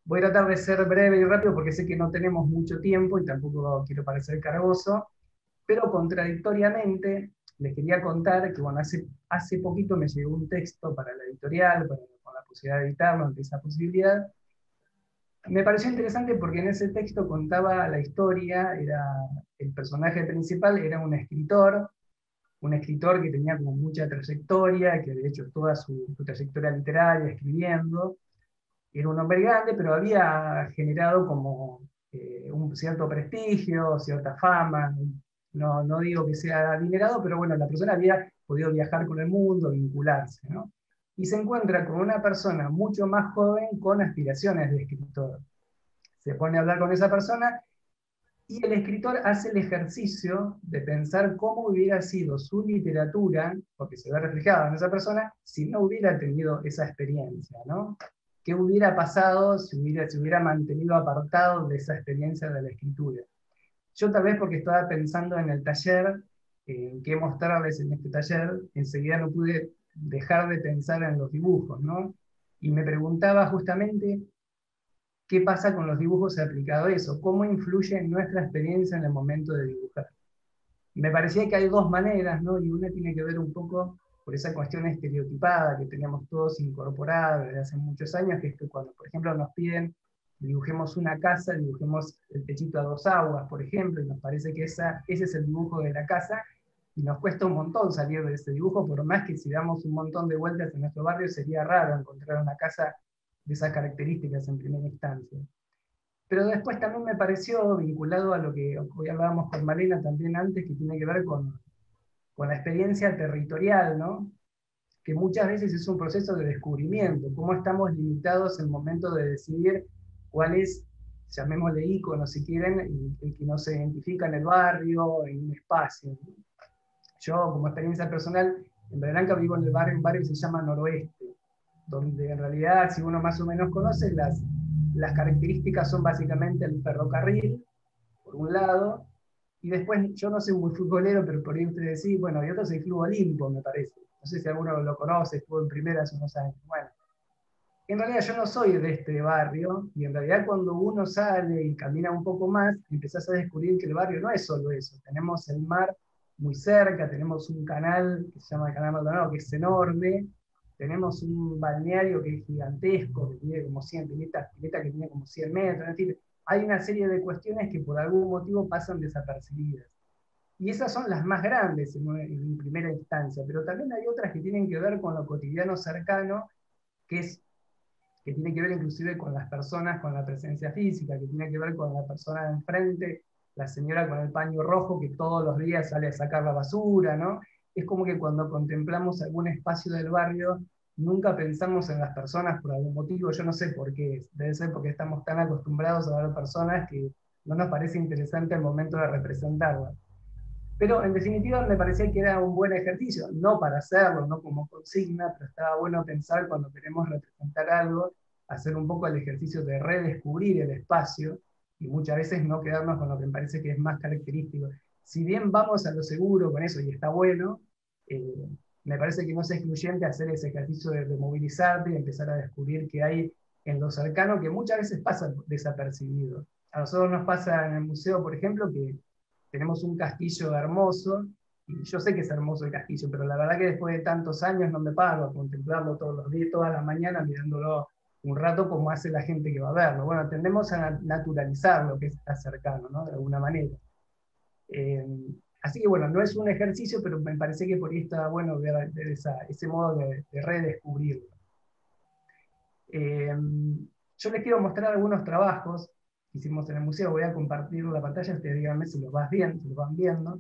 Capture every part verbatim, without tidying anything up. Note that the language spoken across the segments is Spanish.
Voy a tratar de ser breve y rápido porque sé que no tenemos mucho tiempo y tampoco quiero parecer cargoso, pero contradictoriamente les quería contar que bueno, hace, hace poquito me llegó un texto para la editorial, para, con la posibilidad de editarlo, ante esa posibilidad. Me pareció interesante porque en ese texto contaba la historia, era, el personaje principal era un escritor, un escritor que tenía como mucha trayectoria, que de hecho toda su, su trayectoria literaria escribiendo, era un hombre grande, pero había generado como eh, un cierto prestigio, cierta fama. No, no digo que sea adinerado, pero bueno, la persona había podido viajar con el mundo, vincularse, ¿no? Y se encuentra con una persona mucho más joven con aspiraciones de escritor. Se pone a hablar con esa persona y el escritor hace el ejercicio de pensar cómo hubiera sido su literatura, porque se ve reflejada en esa persona, si no hubiera tenido esa experiencia, ¿no? ¿Qué hubiera pasado si hubiera, si hubiera mantenido apartado de esa experiencia de la escritura? Yo tal vez porque estaba pensando en el taller, en qué mostrarles en este taller, enseguida no pude dejar de pensar en los dibujos, ¿no? Y me preguntaba justamente qué pasa con los dibujos aplicado a eso, cómo influye en nuestra experiencia en el momento de dibujar. Me parecía que hay dos maneras, ¿no? Y una tiene que ver un poco por esa cuestión estereotipada que tenemos todos incorporada desde hace muchos años, que es que cuando, por ejemplo, nos piden dibujemos una casa, dibujemos el techito a dos aguas, por ejemplo, y nos parece que esa, ese es el dibujo de la casa, y nos cuesta un montón salir de ese dibujo, por más que si damos un montón de vueltas en nuestro barrio, sería raro encontrar una casa de esas características en primera instancia. Pero después también me pareció, vinculado a lo que hoy hablábamos con Malena también antes, que tiene que ver con, con la experiencia territorial, ¿no? Que muchas veces es un proceso de descubrimiento, cómo estamos limitados en el momento de decidir cuál es, llamémosle ícono si quieren, el, el que nos identifica en el barrio, en un espacio, ¿no? Yo, como experiencia personal, en Blanca vivo en el barrio, un barrio que se llama Noroeste, donde en realidad, si uno más o menos conoce, las, las características son básicamente el ferrocarril, por un lado, y después, yo no soy muy futbolero, pero por ahí ustedes sí, bueno, y otro es el Club Olimpo, me parece. No sé si alguno lo conoce, estuvo en primera hace unos años. Bueno, en realidad yo no soy de este barrio, y en realidad cuando uno sale y camina un poco más, empezás a descubrir que el barrio no es solo eso. Tenemos el mar muy cerca, tenemos un canal que se llama el Canal Maldonado, que es enorme, tenemos un balneario que es gigantesco, que tiene como cien piletas, pileta que tiene como cien metros, es decir, hay una serie de cuestiones que por algún motivo pasan desapercibidas. Y esas son las más grandes en, en primera instancia, pero también hay otras que tienen que ver con lo cotidiano cercano, que es que tiene que ver inclusive con las personas, con la presencia física, que tiene que ver con la persona de enfrente, la señora con el paño rojo que todos los días sale a sacar la basura, ¿no? Es como que cuando contemplamos algún espacio del barrio, nunca pensamos en las personas por algún motivo, yo no sé por qué, debe ser porque estamos tan acostumbrados a ver personas que no nos parece interesante el momento de representarlas. Pero en definitiva me parecía que era un buen ejercicio, no para hacerlo, no como consigna, pero estaba bueno pensar cuando queremos representar algo, hacer un poco el ejercicio de redescubrir el espacio y muchas veces no quedarnos con lo que me parece que es más característico. Si bien vamos a lo seguro con eso y está bueno, eh, me parece que no es excluyente hacer ese ejercicio de, de movilizarte y empezar a descubrir que hay en lo cercano que muchas veces pasa desapercibido. A nosotros nos pasa en el museo, por ejemplo, que tenemos un castillo hermoso, y yo sé que es hermoso el castillo, pero la verdad que después de tantos años no me paro a contemplarlo todos los días, todas las mañanas, mirándolo un rato como hace la gente que va a verlo. Bueno, tendemos a naturalizar lo que está cercano, ¿no? De alguna manera. Eh, así que bueno, no es un ejercicio, pero me parece que por ahí está bueno ver, ver esa, ese modo de, de redescubrirlo. Eh, yo les quiero mostrar algunos trabajos que hicimos en el museo, voy a compartir la pantalla, ustedes díganme si los, vas bien, si los van viendo.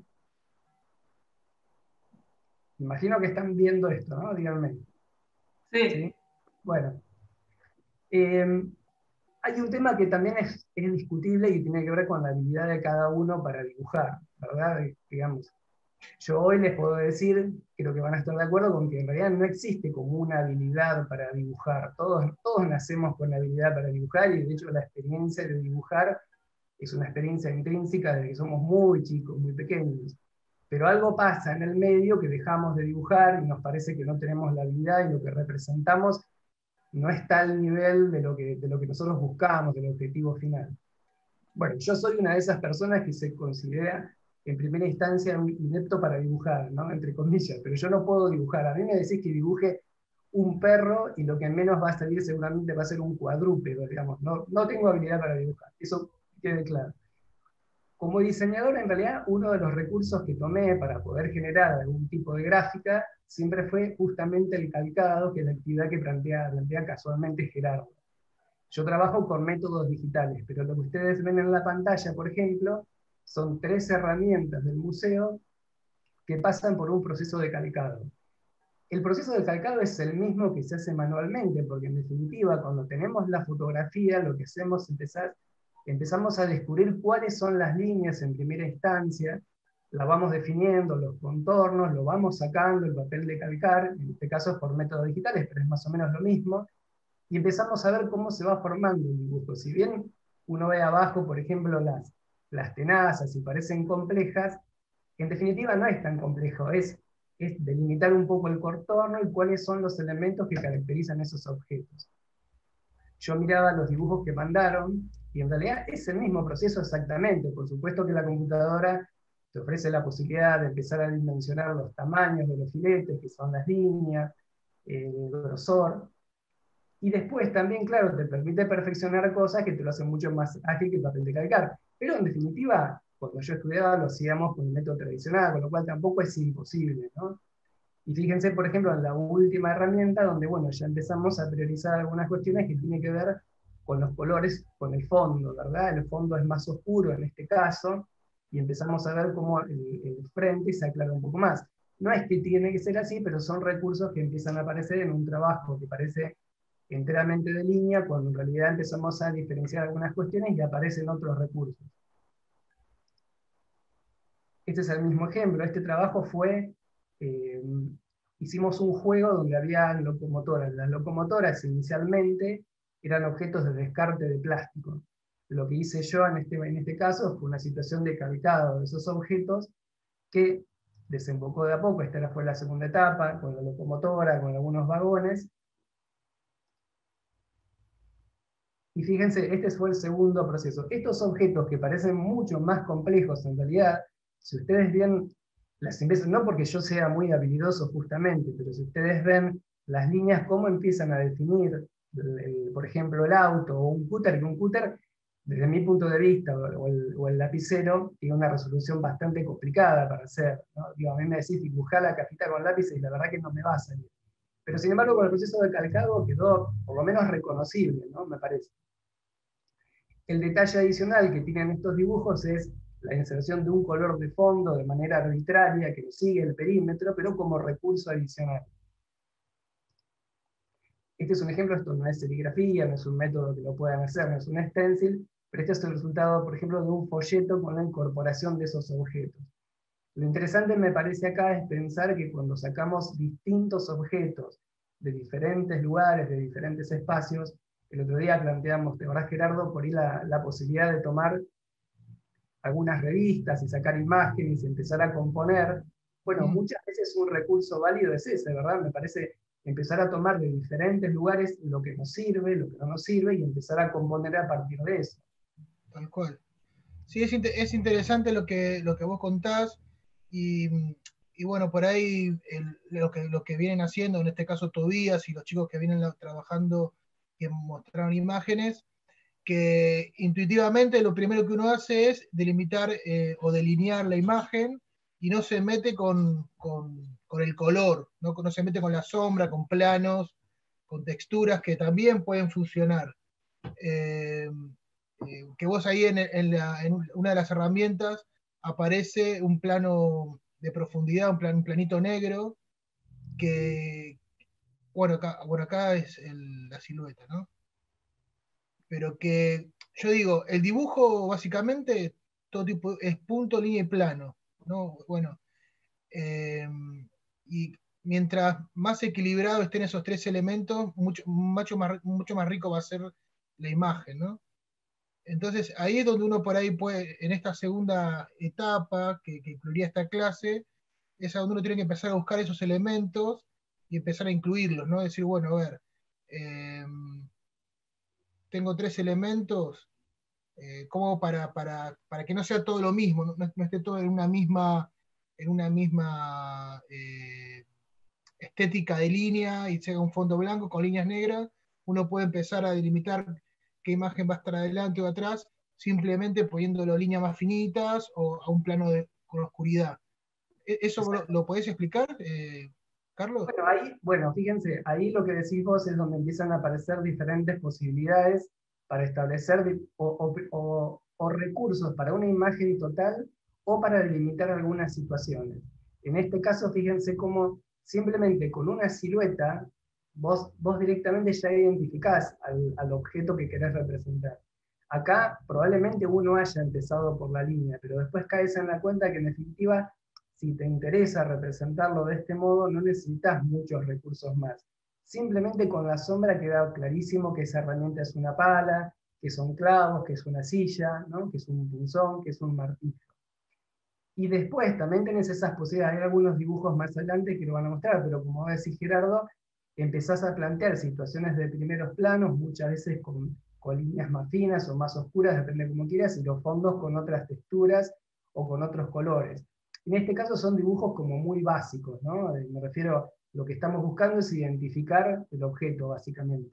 Imagino que están viendo esto, ¿no? Díganme. Sí, ¿Sí? Bueno, eh, hay un tema que también es, es, discutible y tiene que ver con la habilidad de cada uno para dibujar, ¿verdad? Digamos, yo hoy les puedo decir, creo que van a estar de acuerdo con que en realidad no existe como una habilidad para dibujar. Todos, todos nacemos con la habilidad para dibujar y de hecho la experiencia de dibujar es una experiencia intrínseca desde que somos muy chicos, muy pequeños. Pero algo pasa en el medio que dejamos de dibujar y nos parece que no tenemos la habilidad y lo que representamos no está al nivel de lo que, de lo que nosotros buscamos, del objetivo final. Bueno, yo soy una de esas personas que se considera en primera instancia un inepto para dibujar, ¿no? Entre comillas, pero yo no puedo dibujar. A mí me decís que dibuje un perro y lo que menos va a salir seguramente va a ser un cuadrúpedo, digamos. No, no tengo habilidad para dibujar, eso quede claro. Como diseñador, en realidad, uno de los recursos que tomé para poder generar algún tipo de gráfica siempre fue justamente el calcado, que es la actividad que plantea, plantea casualmente Gerardo. Yo trabajo con métodos digitales, pero lo que ustedes ven en la pantalla, por ejemplo, son tres herramientas del museo que pasan por un proceso de calcado. El proceso de calcado es el mismo que se hace manualmente, porque en definitiva, cuando tenemos la fotografía, lo que hacemos es empezar, empezamos a descubrir cuáles son las líneas en primera instancia, la vamos definiendo, los contornos, lo vamos sacando, el papel de calcar, en este caso es por métodos digitales, pero es más o menos lo mismo, y empezamos a ver cómo se va formando el dibujo. Si bien uno ve abajo, por ejemplo, las, las tenazas y parecen complejas, en definitiva no es tan complejo, es, es delimitar un poco el contorno y cuáles son los elementos que caracterizan esos objetos. Yo miraba los dibujos que mandaron y en realidad es el mismo proceso exactamente. Por supuesto que la computadora te ofrece la posibilidad de empezar a dimensionar los tamaños de los filetes, que son las líneas, el grosor, y después también, claro, te permite perfeccionar cosas que te lo hacen mucho más ágil que el papel de calcar. Pero en definitiva, cuando yo estudiaba lo hacíamos con el método tradicional, con lo cual tampoco es imposible, ¿no? Y fíjense, por ejemplo, en la última herramienta, donde, bueno, ya empezamos a priorizar algunas cuestiones que tienen que ver con los colores, con el fondo, ¿verdad? El fondo es más oscuro en este caso, y empezamos a ver cómo el, el frente se aclara un poco más. No es que tiene que ser así, pero son recursos que empiezan a aparecer en un trabajo que parece enteramente de línea, cuando en realidad empezamos a diferenciar algunas cuestiones y aparecen otros recursos. Este es el mismo ejemplo. Este trabajo fue, eh, hicimos un juego donde había locomotoras. Las locomotoras inicialmente eran objetos de descarte de plástico. Lo que hice yo en este, en este caso fue una situación de calcado de esos objetos que desembocó de a poco. Esta fue la segunda etapa, con la locomotora, con algunos vagones. Y fíjense, este fue el segundo proceso. Estos objetos que parecen mucho más complejos en realidad, si ustedes ven las empresas, no porque yo sea muy habilidoso justamente, pero si ustedes ven las líneas, cómo empiezan a definir, el, el, por ejemplo, el auto o un cúter, que un cúter, desde mi punto de vista, o el, o el lapicero, tiene una resolución bastante complicada para hacer, ¿no? Digo, a mí me decís dibujar la cajita con lápiz y la verdad que no me va a salir. Pero sin embargo, con el proceso de calcado quedó por lo menos reconocible, ¿no? Me parece. El detalle adicional que tienen estos dibujos es la inserción de un color de fondo de manera arbitraria que sigue el perímetro, pero como recurso adicional. Este es un ejemplo, esto no es serigrafía, no es un método que lo puedan hacer, no es un stencil, pero este es el resultado, por ejemplo, de un folleto con la incorporación de esos objetos. Lo interesante me parece acá es pensar que cuando sacamos distintos objetos de diferentes lugares, de diferentes espacios, el otro día planteamos, ¿te acordás, Gerardo, por ahí la, la posibilidad de tomar algunas revistas y sacar imágenes y empezar a componer? Bueno, muchas veces un recurso válido es ese, ¿verdad? Me parece empezar a tomar de diferentes lugares lo que nos sirve, lo que no nos sirve, y empezar a componer a partir de eso. Tal cual. Sí, es, es interesante lo que, lo que vos contás, y, y bueno, por ahí el, lo, que, lo que vienen haciendo, en este caso Tobías y los chicos que vienen trabajando y mostraron imágenes, que intuitivamente lo primero que uno hace es delimitar eh, o delinear la imagen y no se mete con, con, con el color, ¿no? no se mete con la sombra, con planos, con texturas que también pueden funcionar. Eh, eh, que vos ahí en, en, la, en, una de las herramientas aparece un plano de profundidad, un, plan, un planito negro, que, bueno, acá, bueno, acá es el, la silueta, ¿no? Pero que, yo digo, el dibujo básicamente todo tipo es punto, línea y plano, ¿no? Bueno, eh, y mientras más equilibrado estén esos tres elementos, mucho, mucho, más, mucho más rico va a ser la imagen, ¿no? Entonces ahí es donde uno por ahí puede, en esta segunda etapa que, que incluiría esta clase, es a donde uno tiene que empezar a buscar esos elementos y empezar a incluirlos, ¿no? Decir, bueno, a ver, eh, tengo tres elementos, eh, como para, para, para que no sea todo lo mismo, no, no esté todo en una misma, en una misma eh, estética de línea y sea un fondo blanco con líneas negras, uno puede empezar a delimitar qué imagen va a estar adelante o atrás, simplemente poniéndolo líneas más finitas o a un plano de, con oscuridad. ¿Eso lo, lo podés explicar, eh, Carlos? Bueno, ahí, bueno, fíjense, ahí lo que decís vos es donde empiezan a aparecer diferentes posibilidades para establecer o, o, o, o recursos para una imagen total o para delimitar algunas situaciones. En este caso, fíjense cómo simplemente con una silueta vos, vos directamente ya identificás al, al objeto que querés representar. Acá probablemente uno haya empezado por la línea, pero después caes en la cuenta que en definitiva si te interesa representarlo de este modo, no necesitas muchos recursos más. Simplemente con la sombra queda clarísimo que esa herramienta es una pala, que son clavos, que es una silla, ¿no? Que es un punzón, que es un martillo. Y después también tenés esas posibilidades. Hay algunos dibujos más adelante que lo van a mostrar, pero como va a decir Gerardo, empezás a plantear situaciones de primeros planos, muchas veces con, con líneas más finas o más oscuras, depende de cómo quieras, y los fondos con otras texturas o con otros colores. En este caso son dibujos como muy básicos, ¿no? Me refiero, lo que estamos buscando es identificar el objeto, básicamente.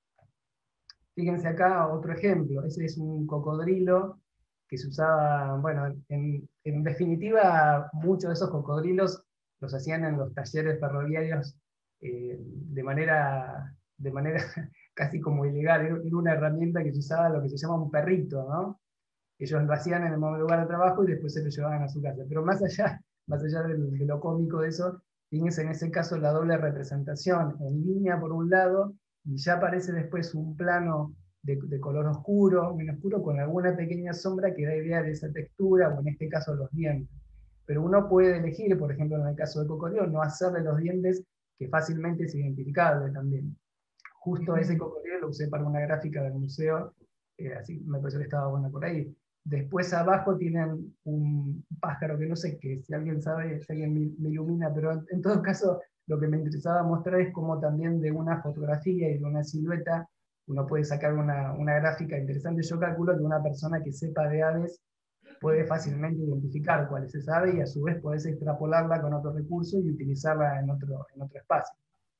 Fíjense acá otro ejemplo, ese es un cocodrilo que se usaba, bueno, en, en definitiva, muchos de esos cocodrilos los hacían en los talleres ferroviarios eh, de, manera, de manera casi como ilegal, era una herramienta que se usaba lo que se llama un perrito, ¿no? Ellos lo hacían en el lugar de trabajo y después se lo llevaban a su casa. Pero más allá, más allá de, de lo cómico de eso, fíjense en ese caso la doble representación en línea por un lado, y ya aparece después un plano de, de color oscuro, bien oscuro, con alguna pequeña sombra que da idea de esa textura, o en este caso los dientes. Pero uno puede elegir, por ejemplo, en el caso de cocodrilo, no hacerle los dientes, que fácilmente es identificable también. Justo ese cocodrilo lo usé para una gráfica del museo, eh, así me pareció que estaba buena por ahí. Después abajo tienen un pájaro que no sé qué, si alguien sabe, si alguien me, me ilumina, pero en, en todo caso lo que me interesaba mostrar es cómo también de una fotografía y de una silueta uno puede sacar una, una gráfica interesante. Yo calculo que una persona que sepa de aves puede fácilmente identificar cuál es esa ave y a su vez podés extrapolarla con otro recurso y utilizarla en otro, en otro espacio.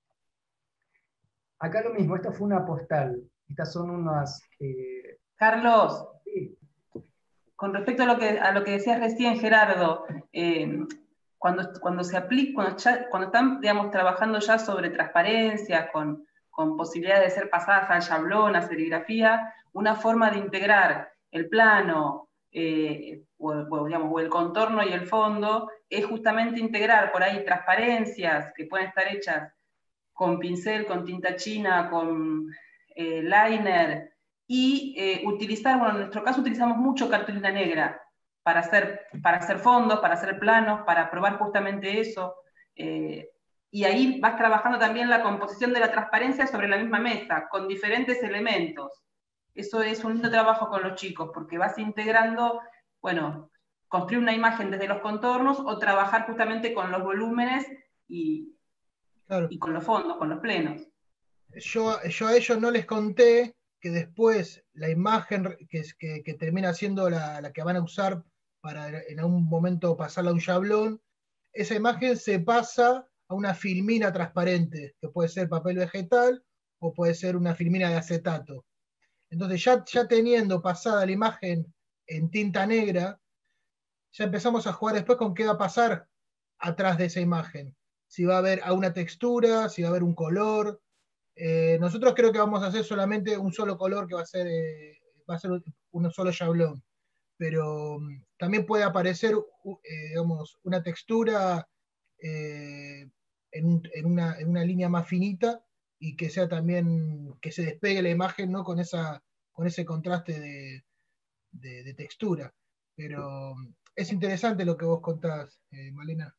Acá lo mismo, esta fue una postal. Estas son unas... Eh, Carlos, sí. Con respecto a lo que, a lo que decías recién, Gerardo, eh, cuando, cuando se aplica, cuando, ya, cuando están, digamos, trabajando ya sobre transparencia, con, con posibilidades de ser pasadas al shablón, a serigrafía, una forma de integrar el plano eh, o, o, digamos, o el contorno y el fondo es justamente integrar por ahí transparencias que pueden estar hechas con pincel, con tinta china, con eh, liner, y eh, utilizar, bueno, en nuestro caso utilizamos mucho cartulina negra para hacer, para hacer fondos, para hacer planos, para probar justamente eso. Eh, y ahí vas trabajando también la composición de la transparencia sobre la misma mesa, con diferentes elementos. Eso es un lindo trabajo con los chicos, porque vas integrando, bueno, construir una imagen desde los contornos o trabajar justamente con los volúmenes y, Claro. y con los fondos, con los plenos. Yo, yo a ellos no les conté que después la imagen que, que, que termina siendo la, la, que van a usar para en algún momento pasarla a un shablón, esa imagen se pasa a una filmina transparente, que puede ser papel vegetal o puede ser una filmina de acetato. Entonces ya, ya teniendo pasada la imagen en tinta negra, ya empezamos a jugar después con qué va a pasar atrás de esa imagen. Si va a haber una textura, si va a haber un color. Eh, nosotros creo que vamos a hacer solamente un solo color que va a ser, eh, va a ser uno solo shablón, pero um, también puede aparecer eh, digamos, una textura eh, en, en, una, en, una, línea más finita y que sea también, que se despegue la imagen, ¿no? con, esa, con ese contraste de, de, de textura. Pero um, es interesante lo que vos contás, eh, Malena.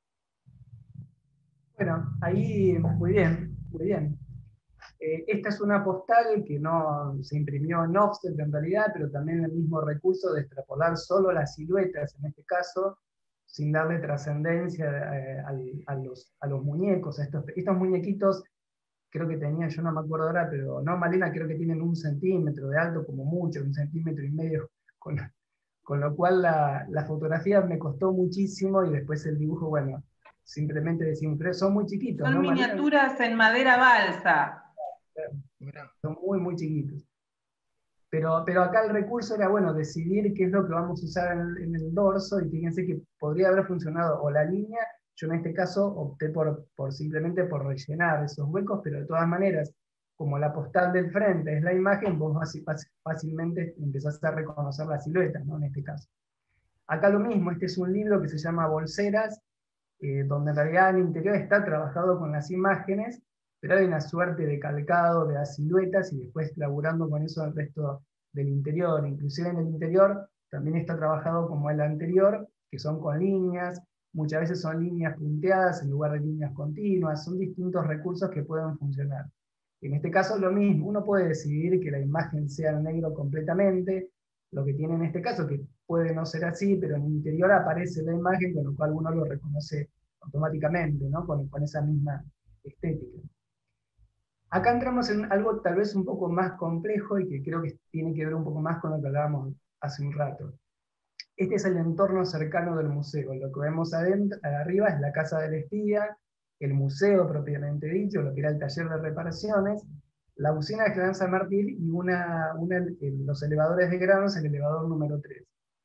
Bueno, ahí muy bien, muy bien. Eh, esta es una postal que no se imprimió en offset en realidad, pero también el mismo recurso de extrapolar solo las siluetas, en este caso, sin darle trascendencia eh, a, a, los, a los muñecos. Estos, estos muñequitos creo que tenía, yo no me acuerdo ahora, pero no, Malena, creo que tienen un centímetro de alto, como mucho, un centímetro y medio, con, con lo cual la, la fotografía me costó muchísimo y después el dibujo, bueno, simplemente decimos, pero son muy chiquitos, Son ¿no, Malena? miniaturas en madera balsa. Mirá. Son muy, muy chiquitos. Pero, pero acá el recurso era, bueno, decidir qué es lo que vamos a usar en el, en el dorso, y fíjense que podría haber funcionado o la línea. Yo en este caso opté por, por simplemente por rellenar esos huecos, pero de todas maneras, como la postal del frente es la imagen, vos fácilmente empezás a reconocer la silueta, ¿no? En este caso. Acá lo mismo, este es un libro que se llama Bolseras, eh, donde en realidad el interior está trabajado con las imágenes, pero hay una suerte de calcado de las siluetas y después laburando con eso el resto del interior. Inclusive en el interior también está trabajado como el anterior, que son con líneas, muchas veces son líneas punteadas en lugar de líneas continuas, son distintos recursos que pueden funcionar. En este caso lo mismo, uno puede decidir que la imagen sea en negro completamente, lo que tiene en este caso, que puede no ser así, pero en el interior aparece la imagen, con lo cual uno lo reconoce automáticamente, ¿no? con, con esa misma estética. Acá entramos en algo tal vez un poco más complejo y que creo que tiene que ver un poco más con lo que hablábamos hace un rato. Este es el entorno cercano del museo. Lo que vemos adentro, arriba es la casa del espía, el museo propiamente dicho, lo que era el taller de reparaciones, la usina de General San Martín y una, una, los elevadores de granos, el elevador número tres.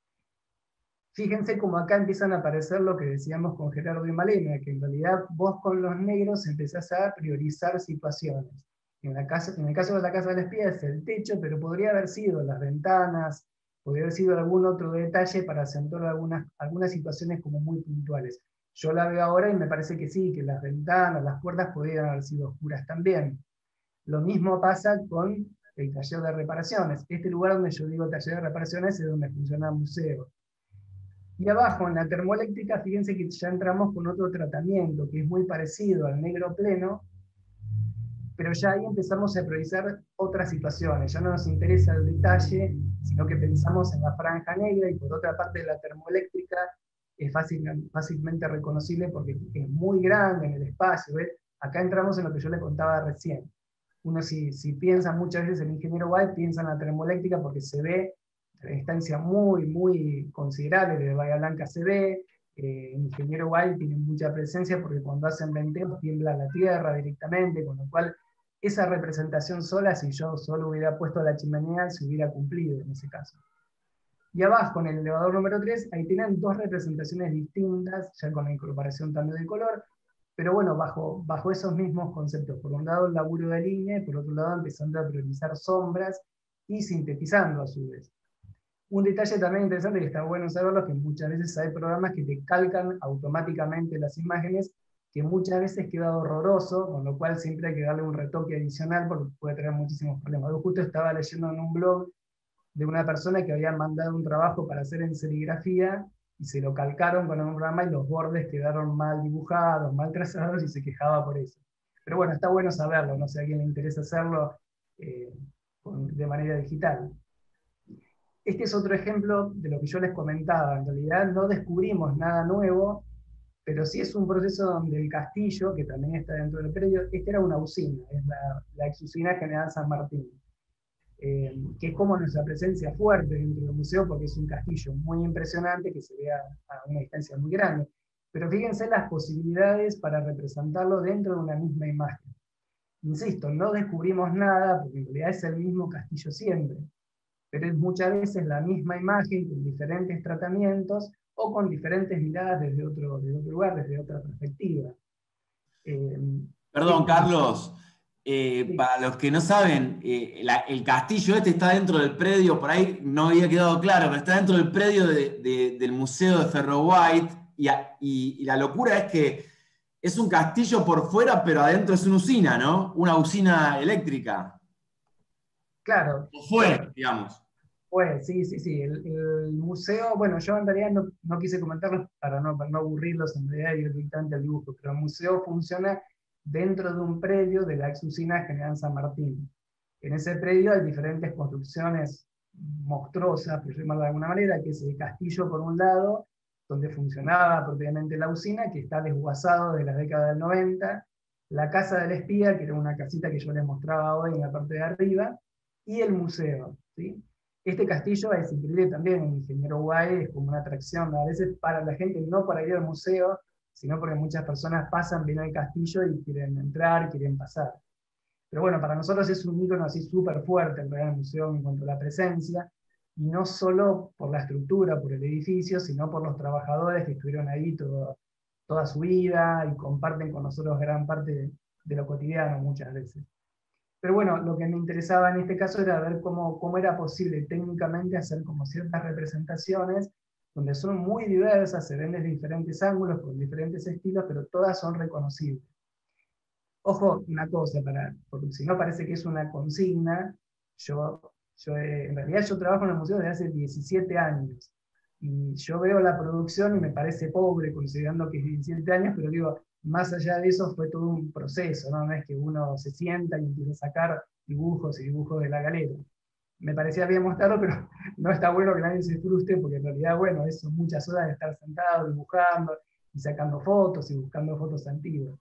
Fíjense cómo acá empiezan a aparecer lo que decíamos con Gerardo y Malena, que en realidad vos con los negros empezás a priorizar situaciones. En, la casa, en el caso de la casa del espía es el techo, pero podría haber sido las ventanas, podría haber sido algún otro detalle para acentuar algunas, algunas situaciones como muy puntuales. Yo la veo ahora y me parece que sí, que las ventanas, las puertas podrían haber sido oscuras también. Lo mismo pasa con el taller de reparaciones. Este lugar donde yo digo taller de reparaciones es donde funciona el museo. Y abajo, en la termoeléctrica, fíjense que ya entramos con otro tratamiento, que es muy parecido al negro pleno, pero ya ahí empezamos a priorizar otras situaciones. Ya no nos interesa el detalle, sino que pensamos en la franja negra, y por otra parte la termoeléctrica es fácil, fácilmente reconocible porque es muy grande en el espacio. ¿ves? Acá entramos en lo que yo le contaba recién. Uno si, si piensa muchas veces en ingeniero White, piensa en la termoeléctrica porque se ve a distancia muy, muy considerable, desde Bahía Blanca se ve, eh, ingeniero White tiene mucha presencia porque cuando hacen venteos tiembla la tierra directamente, con lo cual esa representación sola, si yo solo hubiera puesto la chimenea, se hubiera cumplido en ese caso. Y abajo, en el elevador número tres, ahí tienen dos representaciones distintas, ya con la incorporación también del color, pero bueno, bajo, bajo esos mismos conceptos. Por un lado el laburo de línea, y por otro lado empezando a priorizar sombras y sintetizando a su vez. Un detalle también interesante que está bueno saberlo es que muchas veces hay programas que te calcan automáticamente las imágenes, que muchas veces queda horroroso, con lo cual siempre hay que darle un retoque adicional porque puede traer muchísimos problemas. Yo justo estaba leyendo en un blog de una persona que había mandado un trabajo para hacer en serigrafía y se lo calcaron con un programa y los bordes quedaron mal dibujados, mal trazados y se quejaba por eso. Pero bueno, está bueno saberlo, no sé si a alguien le interesa hacerlo eh, de manera digital. Este es otro ejemplo de lo que yo les comentaba. En realidad no descubrimos nada nuevo, pero sí es un proceso donde el castillo, que también está dentro del predio, esta era una usina, es la, la ex usina General San Martín. Eh, que es como nuestra presencia fuerte dentro del museo, porque es un castillo muy impresionante que se ve a, a una distancia muy grande. Pero fíjense las posibilidades para representarlo dentro de una misma imagen. Insisto, no descubrimos nada, porque en realidad es el mismo castillo siempre, pero es muchas veces la misma imagen con diferentes tratamientos o con diferentes miradas desde otro, desde otro lugar, desde otra perspectiva. Eh, Perdón, Carlos. Eh, sí. Para los que no saben, eh, la, el castillo este está dentro del predio, por ahí no había quedado claro, pero está dentro del predio de, de, del Museo de Ferro White, y, y, y la locura es que es un castillo por fuera, pero adentro es una usina, ¿no? Una usina eléctrica. Claro. O fue, Claro. digamos. Pues sí, sí, sí. El, el museo, bueno, yo en realidad no, no quise comentarlo para no, para no aburrirlos en realidad y directamente al dibujo, pero el museo funciona dentro de un predio de la ex usina General San Martín. En ese predio hay diferentes construcciones monstruosas, por llamarlo de alguna manera, que es el castillo por un lado, donde funcionaba propiamente la usina, que está desguazado de la década del noventa. la casa del espía, que era una casita que yo les mostraba hoy en la parte de arriba, y el museo, ¿sí? Este castillo es increíble también, en Ingeniero Guay es como una atracción, a veces para la gente, no para ir al museo, sino porque muchas personas pasan, ven el castillo y quieren entrar, quieren pasar. Pero bueno, para nosotros es un ícono así súper fuerte el Real Museo en cuanto a la presencia, y no solo por la estructura, por el edificio, sino por los trabajadores que estuvieron ahí todo, toda su vida y comparten con nosotros gran parte de, de lo cotidiano muchas veces. Pero bueno, lo que me interesaba en este caso era ver cómo, cómo era posible técnicamente hacer como ciertas representaciones donde son muy diversas, se ven desde diferentes ángulos, con diferentes estilos, pero todas son reconocibles. Ojo, una cosa, para, porque si no parece que es una consigna, yo, yo eh, en realidad yo trabajo en el museo desde hace diecisiete años, y yo veo la producción y me parece pobre considerando que es diecisiete años, pero digo, más allá de eso fue todo un proceso, ¿no? No es que uno se sienta y empieza a sacar dibujos y dibujos de la galera. Me parecía bien mostrarlo, pero no está bueno que nadie se frustre, porque en realidad, bueno, eso son muchas horas de estar sentado, dibujando, y sacando fotos, y buscando fotos antiguas.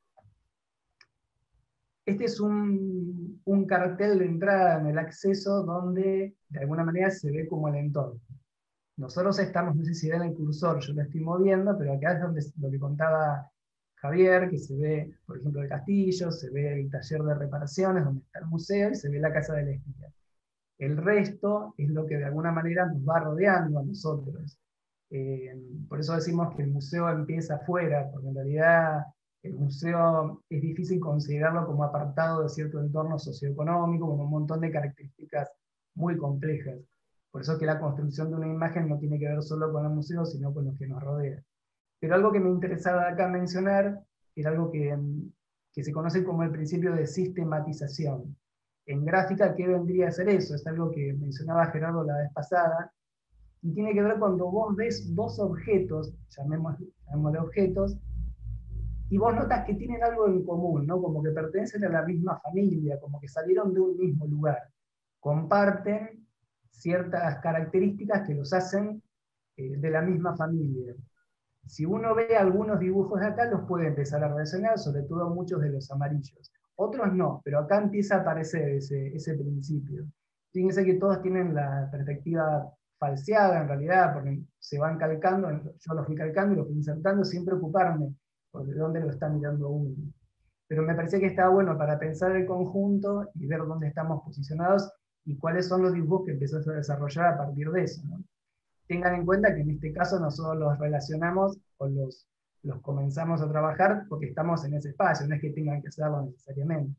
Este es un, un cartel de entrada en el acceso donde de alguna manera se ve como el entorno. Nosotros estamos, no sé si ven el cursor, yo lo estoy moviendo, pero acá es donde lo que contaba Javier, que se ve, por ejemplo, el castillo, se ve el taller de reparaciones, donde está el museo, y se ve la casa del espía. El resto es lo que de alguna manera nos va rodeando a nosotros. Eh, por eso decimos que el museo empieza afuera, porque en realidad el museo es difícil considerarlo como apartado de cierto entorno socioeconómico, con un montón de características muy complejas. Por eso es que la construcción de una imagen no tiene que ver solo con el museo, sino con lo que nos rodea. Pero algo que me interesaba acá mencionar era algo que, que se conoce como el principio de sistematización. En gráfica, ¿qué vendría a ser eso? Es algo que mencionaba Gerardo la vez pasada, y tiene que ver cuando vos ves dos objetos, llamémosle, llamémosle objetos, y vos notas que tienen algo en común, ¿no? Como que pertenecen a la misma familia, como que salieron de un mismo lugar. Comparten ciertas características que los hacen eh, de la misma familia. Si uno ve algunos dibujos de acá, los puede empezar a relacionar, sobre todo muchos de los amarillos. Otros no, pero acá empieza a aparecer ese, ese principio. Fíjense que todos tienen la perspectiva falseada en realidad, porque se van calcando, yo los fui calcando y los fui insertando sin preocuparme por de dónde lo está mirando uno. Pero me parecía que estaba bueno para pensar el conjunto y ver dónde estamos posicionados y cuáles son los dibujos que empezás a desarrollar a partir de eso, ¿no? Tengan en cuenta que en este caso nosotros los relacionamos o los, los comenzamos a trabajar porque estamos en ese espacio, no es que tengan que hacerlo necesariamente.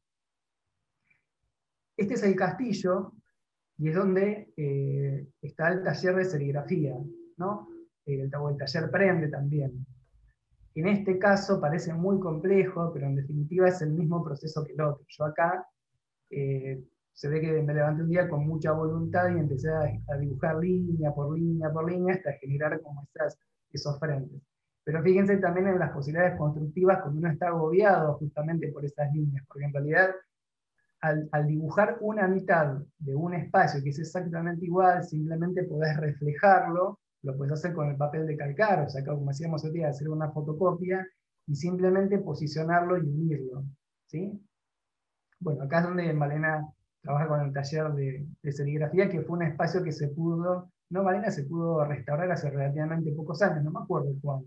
Este es el castillo, y es donde eh, está el taller de serigrafía, ¿no? El, o el taller Prende también. En este caso parece muy complejo, pero en definitiva es el mismo proceso que el otro. Yo acá eh, se ve que me levanté un día con mucha voluntad y empecé a, a dibujar línea por línea por línea hasta generar como esas, esos frentes. Pero fíjense también en las posibilidades constructivas cuando uno está agobiado justamente por esas líneas, porque en realidad al, al dibujar una mitad de un espacio que es exactamente igual, simplemente podés reflejarlo, lo podés hacer con el papel de calcar, o sea, como decíamos hoy día, hacer una fotocopia y simplemente posicionarlo y unirlo, ¿sí? Bueno, acá es donde Malena trabaja con el taller de, de serigrafía, que fue un espacio que se pudo, no, Malena, se pudo restaurar hace relativamente pocos años, no me acuerdo cuándo.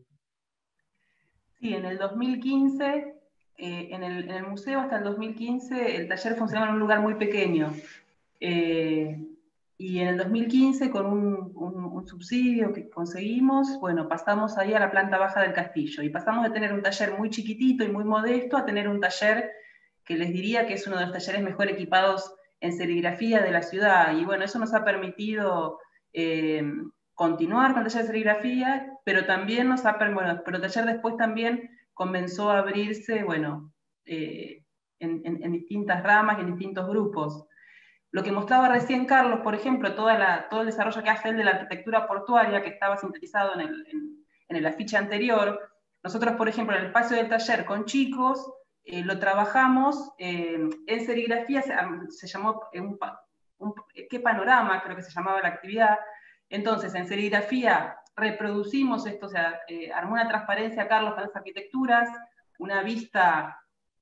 Sí, en el dos mil quince, eh, en, el, en el museo hasta el dos mil quince, el taller funcionaba en un lugar muy pequeño. Eh, y en el dos mil quince, con un, un, un subsidio que conseguimos, bueno, pasamos ahí a la planta baja del castillo, y pasamos de tener un taller muy chiquitito y muy modesto a tener un taller que les diría que es uno de los talleres mejor equipados en serigrafía de la ciudad. Y bueno, eso nos ha permitido eh, continuar con el taller de serigrafía, pero también nos ha permitido, bueno, pero el taller después también comenzó a abrirse, bueno, eh, en, en, en distintas ramas y en distintos grupos. Lo que mostraba recién Carlos, por ejemplo, toda la, todo el desarrollo que hace él de la arquitectura portuaria, que estaba sintetizado en el, en, en el afiche anterior, nosotros, por ejemplo, en el espacio del taller con chicos, eh, lo trabajamos eh, en serigrafía, se, se llamó un, un, ¿qué panorama? Creo que se llamaba la actividad. Entonces, en serigrafía reproducimos esto, o sea, eh, armó una transparencia Carlos con las arquitecturas, una vista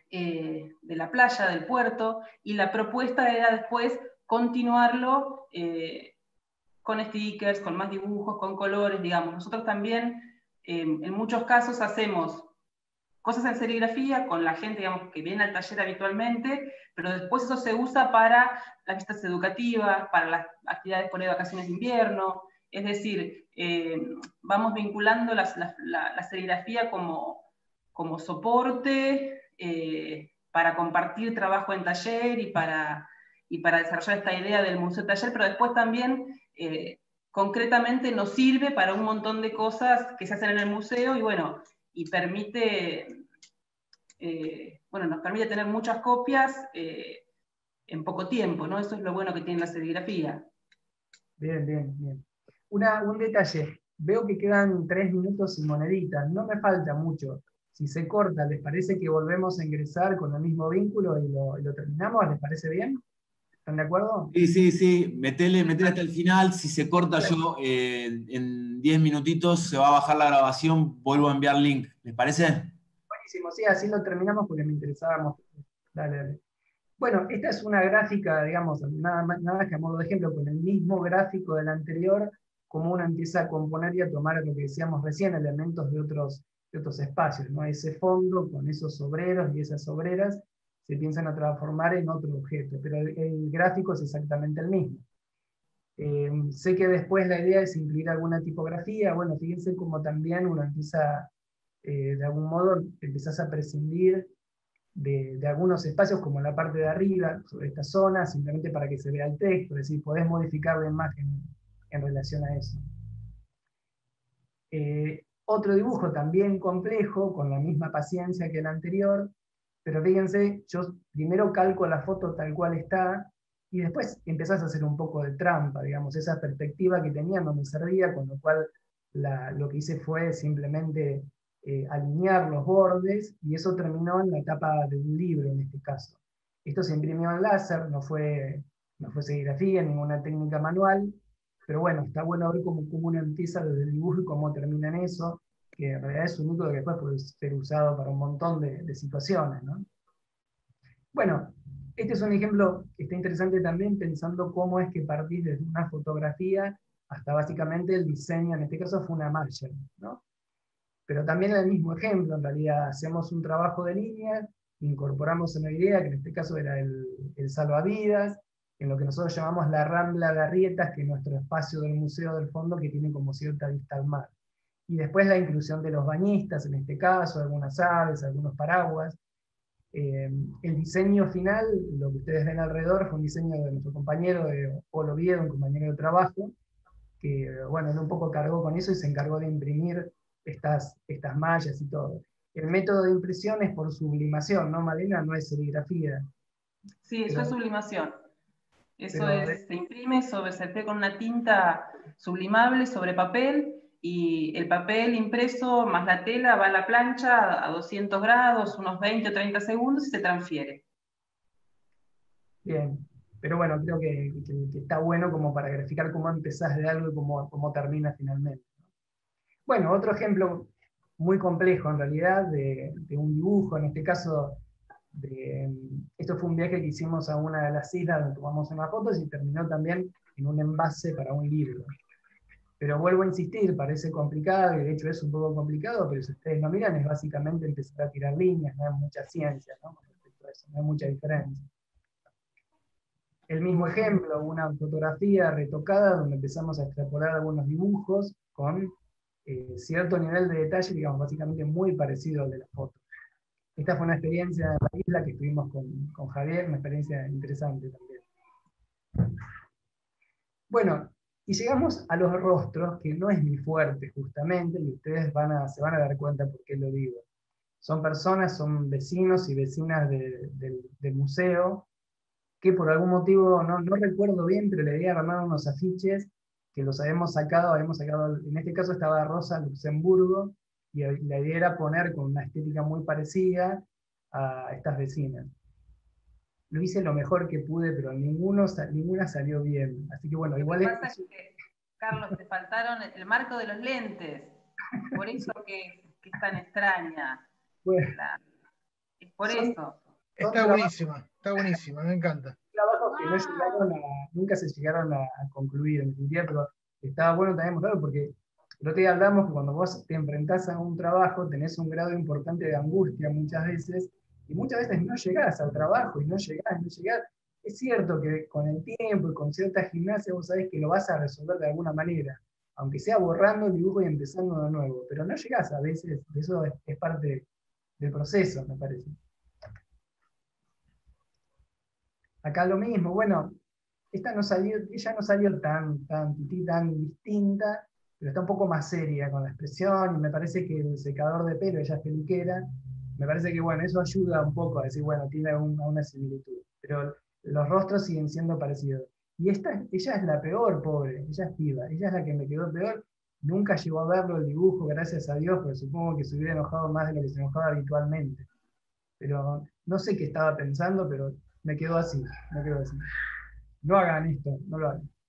eh, de la playa, del puerto, y la propuesta era después continuarlo eh, con stickers, con más dibujos, con colores, digamos. Nosotros también, eh, en muchos casos, hacemos cosas en serigrafía con la gente, digamos, que viene al taller habitualmente, pero después eso se usa para las visitas educativas, para las actividades por ahí de vacaciones de invierno. Es decir, eh, vamos vinculando las, la, la, la serigrafía como, como soporte eh, para compartir trabajo en taller y para, y para desarrollar esta idea del museo taller, pero después también eh, concretamente nos sirve para un montón de cosas que se hacen en el museo y bueno, y permite, eh, bueno, nos permite tener muchas copias eh, en poco tiempo, ¿no? Eso es lo bueno que tiene la serigrafía. Bien, bien, bien. Una, un detalle, veo que quedan tres minutos sin moneditas, no me falta mucho. Si se corta, ¿les parece que volvemos a ingresar con el mismo vínculo y lo, y lo terminamos? ¿Les parece bien? ¿Están de acuerdo? Sí, sí, sí, metele, metele hasta el final. Si se corta yo eh, en diez minutitos se va a bajar la grabación, vuelvo a enviar link. ¿Les parece? Buenísimo, sí, así lo terminamos porque me interesaba. Dale, dale. Bueno, esta es una gráfica, digamos, nada más, nada más que a modo de ejemplo, con el mismo gráfico del anterior, como uno empieza a componer y a tomar lo que decíamos recién, elementos de otros, de otros espacios, ¿no? Ese fondo con esos obreros y esas obreras se piensan a transformar en otro objeto, pero el, el gráfico es exactamente el mismo. Eh, sé que después la idea es incluir alguna tipografía, bueno, fíjense cómo también uno empieza, eh, de algún modo, empezás a prescindir De, de algunos espacios como en la parte de arriba, sobre esta zona, simplemente para que se vea el texto, es decir, podés modificar la imagen en relación a eso. Eh, otro dibujo también complejo, con la misma paciencia que el anterior, pero fíjense, yo primero calco la foto tal cual está, y después empezás a hacer un poco de trampa, digamos, esa perspectiva que tenía no me servía, con lo cual la, lo que hice fue simplemente eh, alinear los bordes, y eso terminó en la tapa de un libro en este caso. Esto se imprimió en láser, no fue, no fue serigrafía, ninguna técnica manual, pero bueno, está bueno ver cómo, cómo uno empieza desde el dibujo y cómo termina en eso, que en realidad es un único que después puede ser usado para un montón de, de situaciones, ¿no? Bueno, este es un ejemplo que está interesante también, pensando cómo es que partís desde una fotografía hasta básicamente el diseño, en este caso fue una malla, ¿no? Pero también en el mismo ejemplo, en realidad, hacemos un trabajo de línea, incorporamos una idea, que en este caso era el, el salvavidas, en lo que nosotros llamamos la Rambla de Arrietas, que es nuestro espacio del Museo del Fondo, que tiene como cierta vista al mar. Y después la inclusión de los bañistas, en este caso, algunas aves, algunos paraguas. Eh, el diseño final, lo que ustedes ven alrededor, fue un diseño de nuestro compañero, de Polo Oviedo, un compañero de trabajo, que bueno, él un poco cargó con eso y se encargó de imprimir estas, estas mallas y todo. El método de impresión es por sublimación, ¿no, Malena? No es serigrafía. Sí, eso pero, es sublimación. Eso pero, es, se imprime, sobre, se pega con una tinta sublimable sobre papel, y el papel impreso más la tela va a la plancha a doscientos grados, unos veinte o treinta segundos, y se transfiere. Bien, pero bueno, creo que, que, que está bueno como para graficar cómo empezás de algo y cómo, cómo termina finalmente. Bueno, otro ejemplo muy complejo en realidad de, de un dibujo, en este caso, de, esto fue un viaje que hicimos a una de las islas donde tomamos unas fotos y terminó también en un envase para un libro. Pero vuelvo a insistir, parece complicado, y de hecho es un poco complicado, pero si ustedes lo miran, es básicamente empezar a tirar líneas, no hay mucha ciencia, ¿no? Con respecto a eso, no hay mucha diferencia. El mismo ejemplo, una fotografía retocada donde empezamos a extrapolar algunos dibujos con eh, cierto nivel de detalle, digamos, básicamente muy parecido al de la foto. Esta fue una experiencia en la isla que estuvimos con, con Javier, una experiencia interesante también. Bueno, y llegamos a los rostros, que no es mi fuerte justamente, y ustedes van a, se van a dar cuenta por qué lo digo. Son personas, son vecinos y vecinas de, de, del museo, que por algún motivo, no, no recuerdo bien, pero le había armado unos afiches que los habíamos sacado, habíamos sacado, en este caso estaba Rosa Luxemburgo, y la idea era poner con una estética muy parecida a estas vecinas. Lo hice lo mejor que pude, pero ninguno, ninguna salió bien. Así que bueno, Lo igual que es... pasa es que, Carlos, te faltaron el marco de los lentes. Por eso que, que es tan extraña. Bueno, la, por son, eso. Está buenísima, está buenísima, me encanta. Trabajos que no llegaron a, nunca se llegaron a, a concluir en definitiva, pero estaba bueno también mostrarlo porque el otro día hablamos que cuando vos te enfrentás a un trabajo tenés un grado importante de angustia muchas veces, y muchas veces no llegás al trabajo, y no llegás, no llegás. Es cierto que con el tiempo y con cierta gimnasia vos sabés que lo vas a resolver de alguna manera, aunque sea borrando el dibujo y empezando de nuevo, pero no llegás a veces, eso es, es parte del proceso, me parece. Acá lo mismo, bueno, esta no salió, ella no salió tan, tan, tití, tan distinta, pero está un poco más seria con la expresión, y me parece que el secador de pelo, ella es peluquera, me parece que bueno, eso ayuda un poco a decir, bueno, tiene un, una similitud, pero los rostros siguen siendo parecidos. Y esta, ella es la peor, pobre, ella es piba, ella es la que me quedó peor, nunca llegó a verlo el dibujo, gracias a Dios, pero supongo que se hubiera enojado más de lo que se enojaba habitualmente. Pero no sé qué estaba pensando, pero me quedó así, me quedó así. No hagan esto, no lo hagan.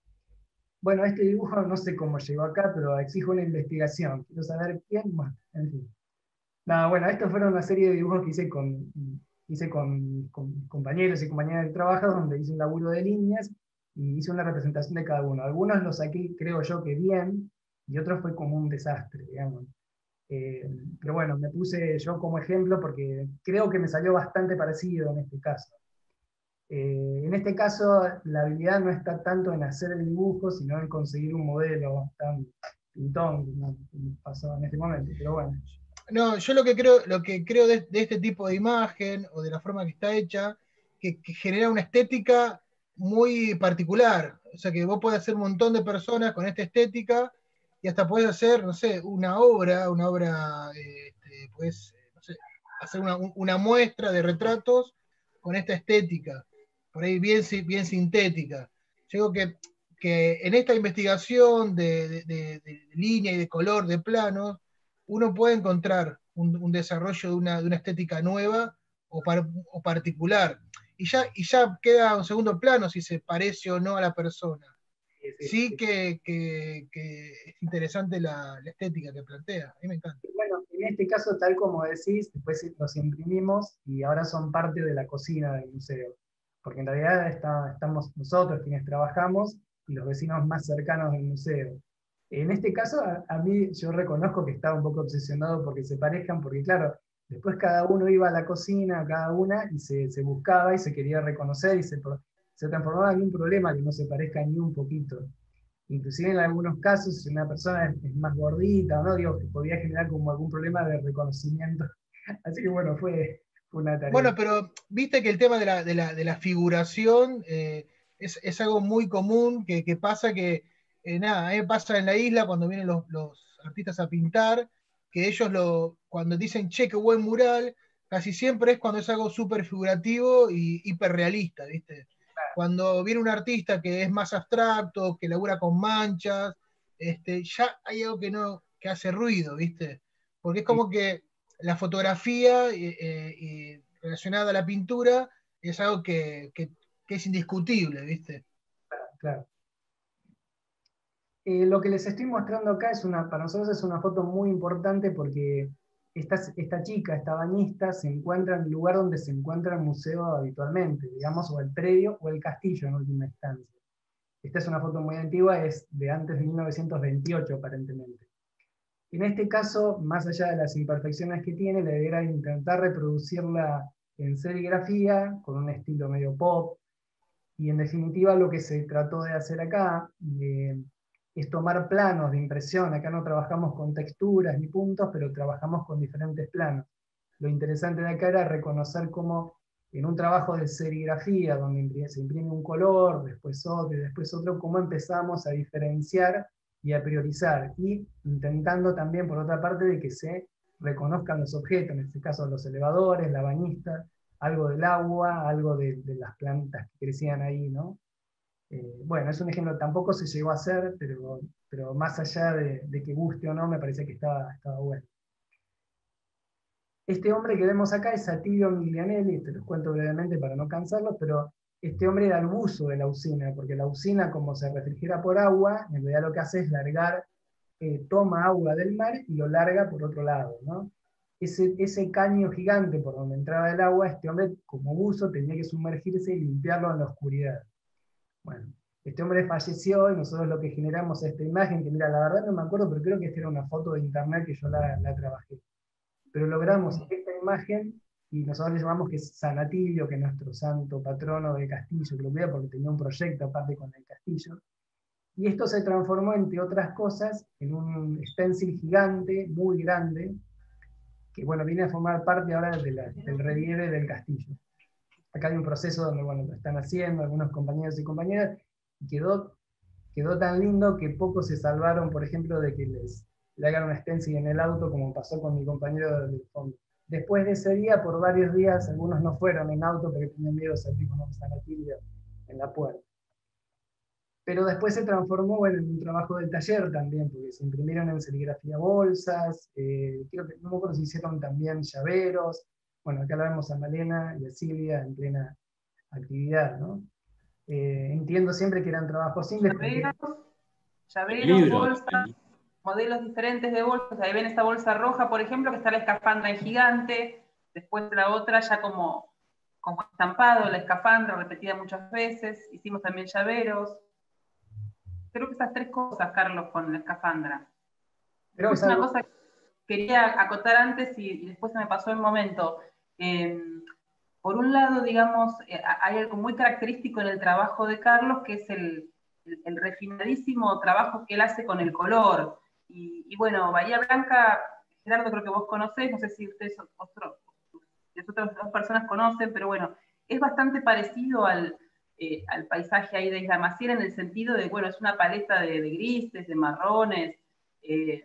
Bueno, este dibujo no sé cómo llegó acá, pero exijo una investigación. Quiero saber quién más. En fin. No, bueno, estos fueron una serie de dibujos que hice con, hice con, con compañeros y compañeras de trabajo, donde hice un laburo de líneas y hice una representación de cada uno. Algunos los saqué, creo yo, que bien, y otros fue como un desastre, digamos. Eh, pero bueno, me puse yo como ejemplo porque creo que me salió bastante parecido en este caso. Eh, en este caso, la habilidad no está tanto en hacer el dibujo, sino en conseguir un modelo tan pintón como pasó en este momento. Pero bueno. No, yo lo que creo, lo que creo de, de este tipo de imagen o de la forma que está hecha, que, que genera una estética muy particular. O sea, que vos podés hacer un montón de personas con esta estética y hasta podés hacer, no sé, una obra, una obra, este, podés, no sé, hacer una, una muestra de retratos con esta estética, por ahí bien, bien sintética. Yo digo que, que en esta investigación de, de, de, de línea y de color, de planos, uno puede encontrar un, un desarrollo de una, de una, estética nueva o, par, o particular. Y ya, y ya queda en segundo plano si se parece o no a la persona. Sí, sí, sí, sí. Que, que, que es interesante la, la estética que plantea. A mí me encanta. Bueno, en este caso, tal como decís, después los imprimimos y ahora son parte de la cocina del museo. Porque en realidad está, estamos nosotros quienes trabajamos y los vecinos más cercanos del museo. En este caso, a, a mí yo reconozco que estaba un poco obsesionado porque se parezcan, porque claro, después cada uno iba a la cocina, cada una, y se, se buscaba y se quería reconocer y se, se transformaba en un problema que no se parezca ni un poquito. Inclusive en algunos casos, si una persona es, es más gordita, ¿no? Digo, que podía generar como algún problema de reconocimiento. Así que bueno, fue, fue una tarea. Bueno, pero viste que el tema de la, de la, de la figuración eh, es, es algo muy común que, que pasa que, eh, nada, eh, pasa en la isla cuando vienen los, los artistas a pintar, que ellos lo, cuando dicen, che, qué buen mural, casi siempre es cuando es algo súper figurativo y hiperrealista, ¿viste? Cuando viene un artista que es más abstracto, que labura con manchas, este, ya hay algo que, no, que hace ruido, ¿viste? Porque es como que la fotografía eh, eh, relacionada a la pintura es algo que, que, que es indiscutible, ¿viste? Claro, claro. Eh, lo que les estoy mostrando acá es una, para nosotros es una foto muy importante porque esta, esta chica, esta bañista, se encuentra en el lugar donde se encuentra el museo habitualmente, digamos, o el predio o el castillo en última instancia. Esta es una foto muy antigua, es de antes de mil novecientos veintiocho aparentemente. En este caso, más allá de las imperfecciones que tiene, la idea era intentar reproducirla en serigrafía, con un estilo medio pop, y en definitiva lo que se trató de hacer acá eh, es tomar planos de impresión. Acá no trabajamos con texturas ni puntos, pero trabajamos con diferentes planos. Lo interesante de acá era reconocer cómo en un trabajo de serigrafía, donde se imprime un color, después otro y después otro, cómo empezamos a diferenciar y a priorizar, y intentando también, por otra parte, de que se reconozcan los objetos, en este caso los elevadores, la bañista, algo del agua, algo de, de las plantas que crecían ahí, ¿no? Eh, bueno, es un ejemplo, tampoco se llegó a hacer, pero, pero más allá de, de que guste o no, me parece que estaba, estaba bueno. Este hombre que vemos acá es Attilio Miglianelli, te los cuento brevemente para no cansarlos, pero este hombre era el buzo de la usina, porque la usina, como se refrigera por agua, en realidad lo que hace es largar, eh, toma agua del mar y lo larga por otro lado, ¿no? ese, ese caño gigante por donde entraba el agua, este hombre como buzo tenía que sumergirse y limpiarlo en la oscuridad. Bueno, este hombre falleció y nosotros lo que generamos es esta imagen, que mira, la verdad no me acuerdo, pero creo que esta era una foto de internet que yo la, la trabajé. Pero logramos esta imagen y nosotros le llamamos que es San Atilio, que es nuestro santo patrono del castillo, que lo cuida porque tenía un proyecto aparte con el castillo. Y esto se transformó, entre otras cosas, en un stencil gigante, muy grande, que bueno, viene a formar parte ahora de la, del relieve del castillo. Acá hay un proceso donde bueno, lo están haciendo algunos compañeros y compañeras, y quedó, quedó tan lindo que pocos se salvaron, por ejemplo, de que les le hagan una stencil en el auto, como pasó con mi compañero del fondo. Después de ese día, por varios días, algunos no fueron en auto porque tenían miedo de salir con un San Atilio en la puerta. Pero después se transformó bueno, en un trabajo del taller también, porque se imprimieron en serigrafía bolsas, eh, creo que, no me acuerdo si hicieron también llaveros. Bueno, acá la vemos a Malena y a Silvia en plena actividad, ¿no? Eh, entiendo siempre que eran trabajos simples. Llaveros, Porque... llaveros, bolsas, modelos diferentes de bolsas. Ahí ven esta bolsa roja, por ejemplo, que está la escafandra en gigante, después la otra ya como, como estampado, la escafandra repetida muchas veces. Hicimos también llaveros. Creo que esas tres cosas, Carlos, con la escafandra. Creo Después que una algo... cosa que quería acotar antes y, y después se me pasó el momento. Eh, por un lado, digamos, eh, hay algo muy característico en el trabajo de Carlos, que es el, el, el refinadísimo trabajo que él hace con el color. Y, y bueno, Bahía Blanca, Gerardo, creo que vos conocés, no sé si ustedes otro, las otras dos personas conocen, pero bueno, es bastante parecido al, eh, al paisaje ahí de Isla Maciel en el sentido de, bueno, es una paleta de, de grises, de marrones, eh,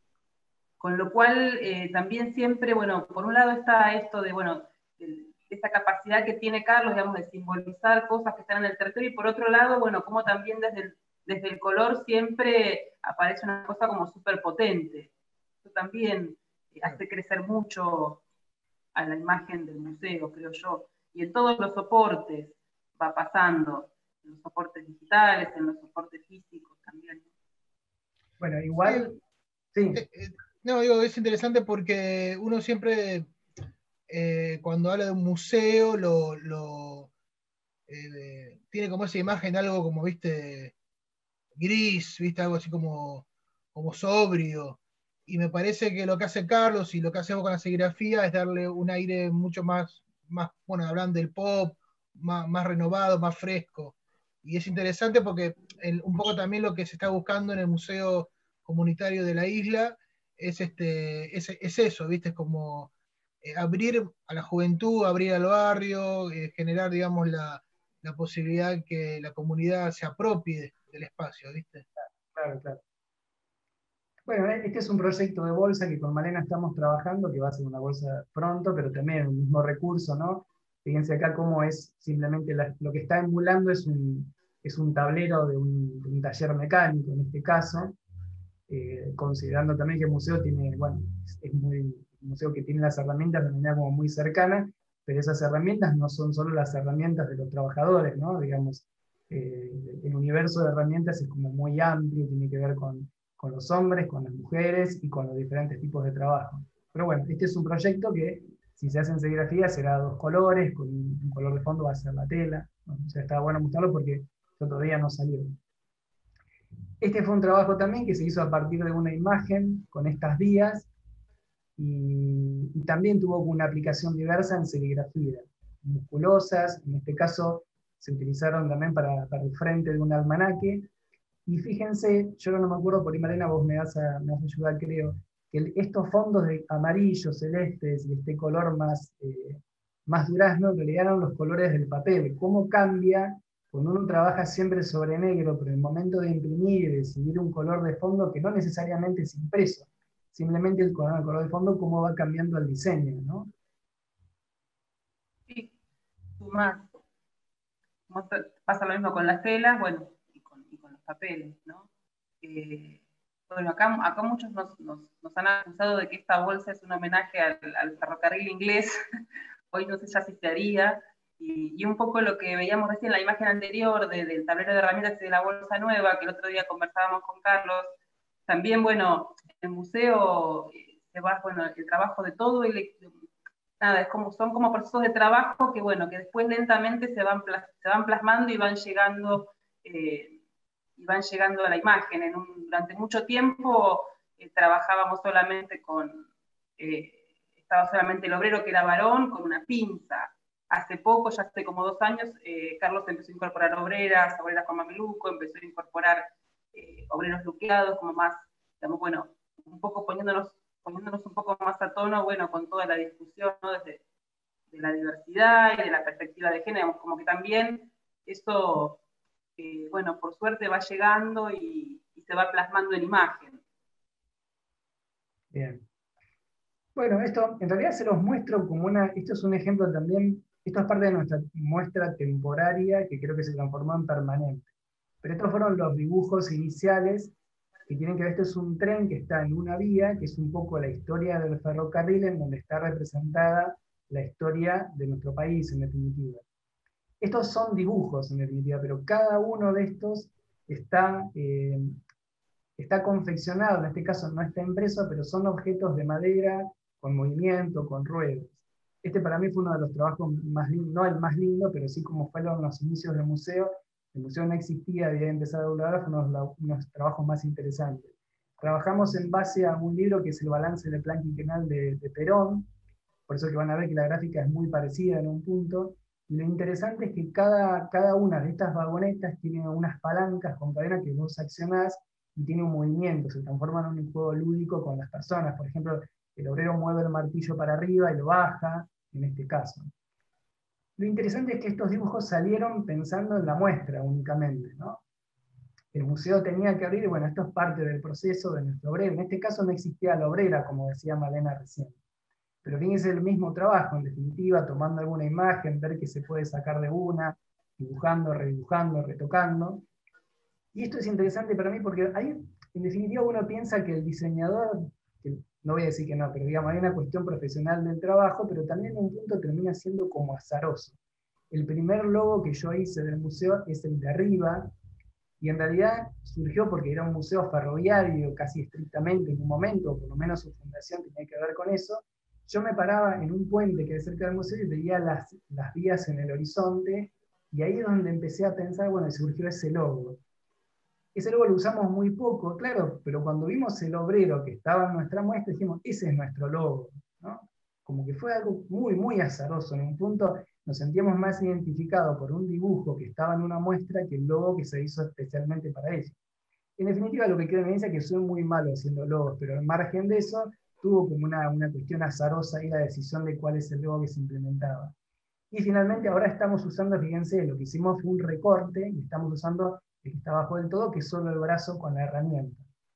con lo cual eh, también siempre, bueno, por un lado está esto de, bueno, de, esta capacidad que tiene Carlos, digamos, de simbolizar cosas que están en el territorio, y por otro lado, bueno, como también desde el, desde el color siempre aparece una cosa como súper potente. Eso también eh, hace crecer mucho a la imagen del museo, creo yo. Y en todos los soportes va pasando, en los soportes digitales, en los soportes físicos también. Bueno, igual, sí. Eh, eh, no, digo, es interesante porque uno siempre, eh, cuando habla de un museo, lo, lo eh, tiene como esa imagen, algo como, viste, gris, viste, algo así como, como sobrio. Y me parece que lo que hace Carlos y lo que hacemos con la serigrafía es darle un aire mucho más, más bueno, hablando del pop, más, más renovado, más fresco. Y es interesante porque el, un poco también lo que se está buscando en el Museo Comunitario de la isla es, este, es, es eso, ¿viste? Es como eh, abrir a la juventud, abrir al barrio, eh, generar, digamos, la, la posibilidad que la comunidad se apropie del espacio, ¿viste? Claro, claro. Bueno, este es un proyecto de bolsa que con Malena estamos trabajando, que va a ser una bolsa pronto, pero también el mismo recurso, ¿no? Fíjense acá cómo es simplemente la, lo que está emulando es un, es un tablero de un, de un taller mecánico, en este caso, eh, considerando también que el museo tiene, bueno, es, es muy, un museo que tiene las herramientas de manera como muy cercana, pero esas herramientas no son solo las herramientas de los trabajadores, ¿no? Digamos, eh, el universo de herramientas es como muy amplio, tiene que ver con con los hombres, con las mujeres y con los diferentes tipos de trabajo. Pero bueno, este es un proyecto que, si se hace en serigrafía, será a dos colores, con un color de fondo va a ser la tela. ¿No? O sea, está bueno mostrarlo porque todavía no salió. Este fue un trabajo también que se hizo a partir de una imagen con estas vías y, y también tuvo una aplicación diversa en serigrafía. Musculosas, en este caso se utilizaron también para, para el frente de un almanaque. Y fíjense, yo no me acuerdo, por ahí Marina, vos me vas a, me vas a ayudar, creo, que el, estos fondos de amarillos, celestes y este color más, eh, más durazno, que le dieron los colores del papel. ¿Cómo cambia cuando uno trabaja siempre sobre negro, pero en el momento de imprimir y decidir un color de fondo que no necesariamente es impreso? Simplemente el color, el color de fondo, cómo va cambiando el diseño, ¿no? Sí, más. Pasa lo mismo con las telas, bueno, y con, y con los papeles, ¿no? Eh, bueno, acá, acá muchos nos, nos, nos, han acusado de que esta bolsa es un homenaje al, al ferrocarril inglés. Hoy no sé ya si se haría. Y, y un poco lo que veíamos recién en la imagen anterior de, del tablero de herramientas y de la bolsa nueva, que el otro día conversábamos con Carlos. También, bueno, en el museo que va, bueno, el trabajo de todo el, nada, es como, son como procesos de trabajo que, bueno, que después lentamente se van, se van plasmando y van llegando, eh, y van llegando a la imagen. En un, durante mucho tiempo eh, trabajábamos solamente con, eh, estaba solamente el obrero que era varón con una pinza. Hace poco, ya hace como dos años, eh, Carlos empezó a incorporar obreras, obreras con mameluco, empezó a incorporar eh, obreros luqueados, como más, digamos, bueno, un poco poniéndonos, poniéndonos un poco más a tono, bueno, con toda la discusión, ¿no? Desde de la diversidad y de la perspectiva de género, como que también eso, eh, bueno, por suerte va llegando y, y se va plasmando en imagen. Bien. Bueno, esto en realidad se los muestro como una, esto es un ejemplo también, esto es parte de nuestra muestra temporaria que creo que se transformó en permanente. Pero estos fueron los dibujos iniciales que tienen que ver, esto es un tren que está en una vía, que es un poco la historia del ferrocarril, en donde está representada la historia de nuestro país, en definitiva. Estos son dibujos, en definitiva, pero cada uno de estos está, eh, está confeccionado, en este caso no está impreso, pero son objetos de madera, con movimiento, con ruedas. Este para mí fue uno de los trabajos más lindos, no el más lindo, pero sí como fueron los inicios del museo. El museo no existía, había empezado a doblar, fue uno de los, unos de los trabajos más interesantes. Trabajamos en base a un libro que es el balance del plan quinquenal de, de Perón, por eso que van a ver que la gráfica es muy parecida en un punto, y lo interesante es que cada, cada una de estas vagonetas tiene unas palancas con cadena que vos accionás y tiene un movimiento, se transforma en un juego lúdico con las personas. Por ejemplo, el obrero mueve el martillo para arriba y lo baja, en este caso. Lo interesante es que estos dibujos salieron pensando en la muestra únicamente, ¿no? El museo tenía que abrir, y bueno, esto es parte del proceso de nuestro obrero. En este caso no existía la obrera, como decía Malena recién. Pero fíjense el mismo trabajo, en definitiva, tomando alguna imagen, ver qué se puede sacar de una, dibujando, redibujando, retocando. Y esto es interesante para mí porque ahí, en definitiva, uno piensa que el diseñador, que no voy a decir que no, pero digamos, hay una cuestión profesional del trabajo, pero también en un punto termina siendo como azaroso. El primer logo que yo hice del museo es el de arriba, y en realidad surgió porque era un museo ferroviario, casi estrictamente en un momento, o por lo menos su fundación tenía que ver con eso. Yo me paraba en un puente que hay cerca del museo y veía las, las vías en el horizonte, y ahí es donde empecé a pensar, bueno, y surgió ese logo. Ese logo lo usamos muy poco, claro, pero cuando vimos el obrero que estaba en nuestra muestra, dijimos, ese es nuestro logo, ¿no? Como que fue algo muy, muy azaroso. En un punto nos sentíamos más identificados por un dibujo que estaba en una muestra que el logo que se hizo especialmente para ellos. En definitiva, lo que queda en evidencia es que soy muy malo haciendo logos, pero al margen de eso, tuvo como una, una cuestión azarosa ahí la decisión de cuál es el logo que se implementaba. Y finalmente ahora estamos usando, fíjense, lo que hicimos fue un recorte, y estamos usando el que está abajo del todo, que es solo el brazo con la herramienta.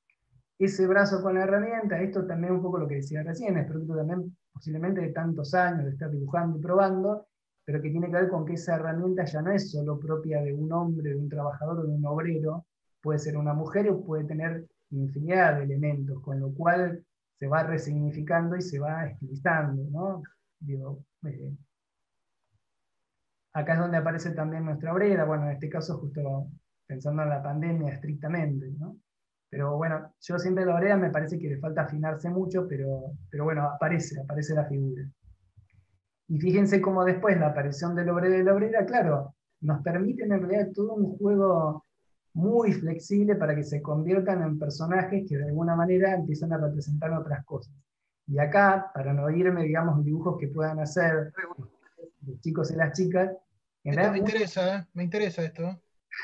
Ese brazo con la herramienta, esto también un poco lo que decía recién, es producto también posiblemente de tantos años de estar dibujando y probando, pero que tiene que ver con que esa herramienta ya no es solo propia de un hombre, de un trabajador o de un obrero, puede ser una mujer o puede tener infinidad de elementos, con lo cual se va resignificando y se va estilizando, ¿no? Digo, eh, acá es donde aparece también nuestra obrera, bueno, en este caso justo pensando en la pandemia estrictamente, ¿no? Pero bueno, yo siempre la obrera me parece que le falta afinarse mucho, pero, pero bueno, aparece, aparece la figura. Y fíjense cómo después la aparición del obrero y la obrera, claro, nos permiten en realidad todo un juego muy flexible para que se conviertan en personajes que de alguna manera empiezan a representar otras cosas. Y acá, para no irme, digamos, dibujos que puedan hacer los chicos y las chicas. En esto me realidad, interesa, ¿eh? Me interesa esto.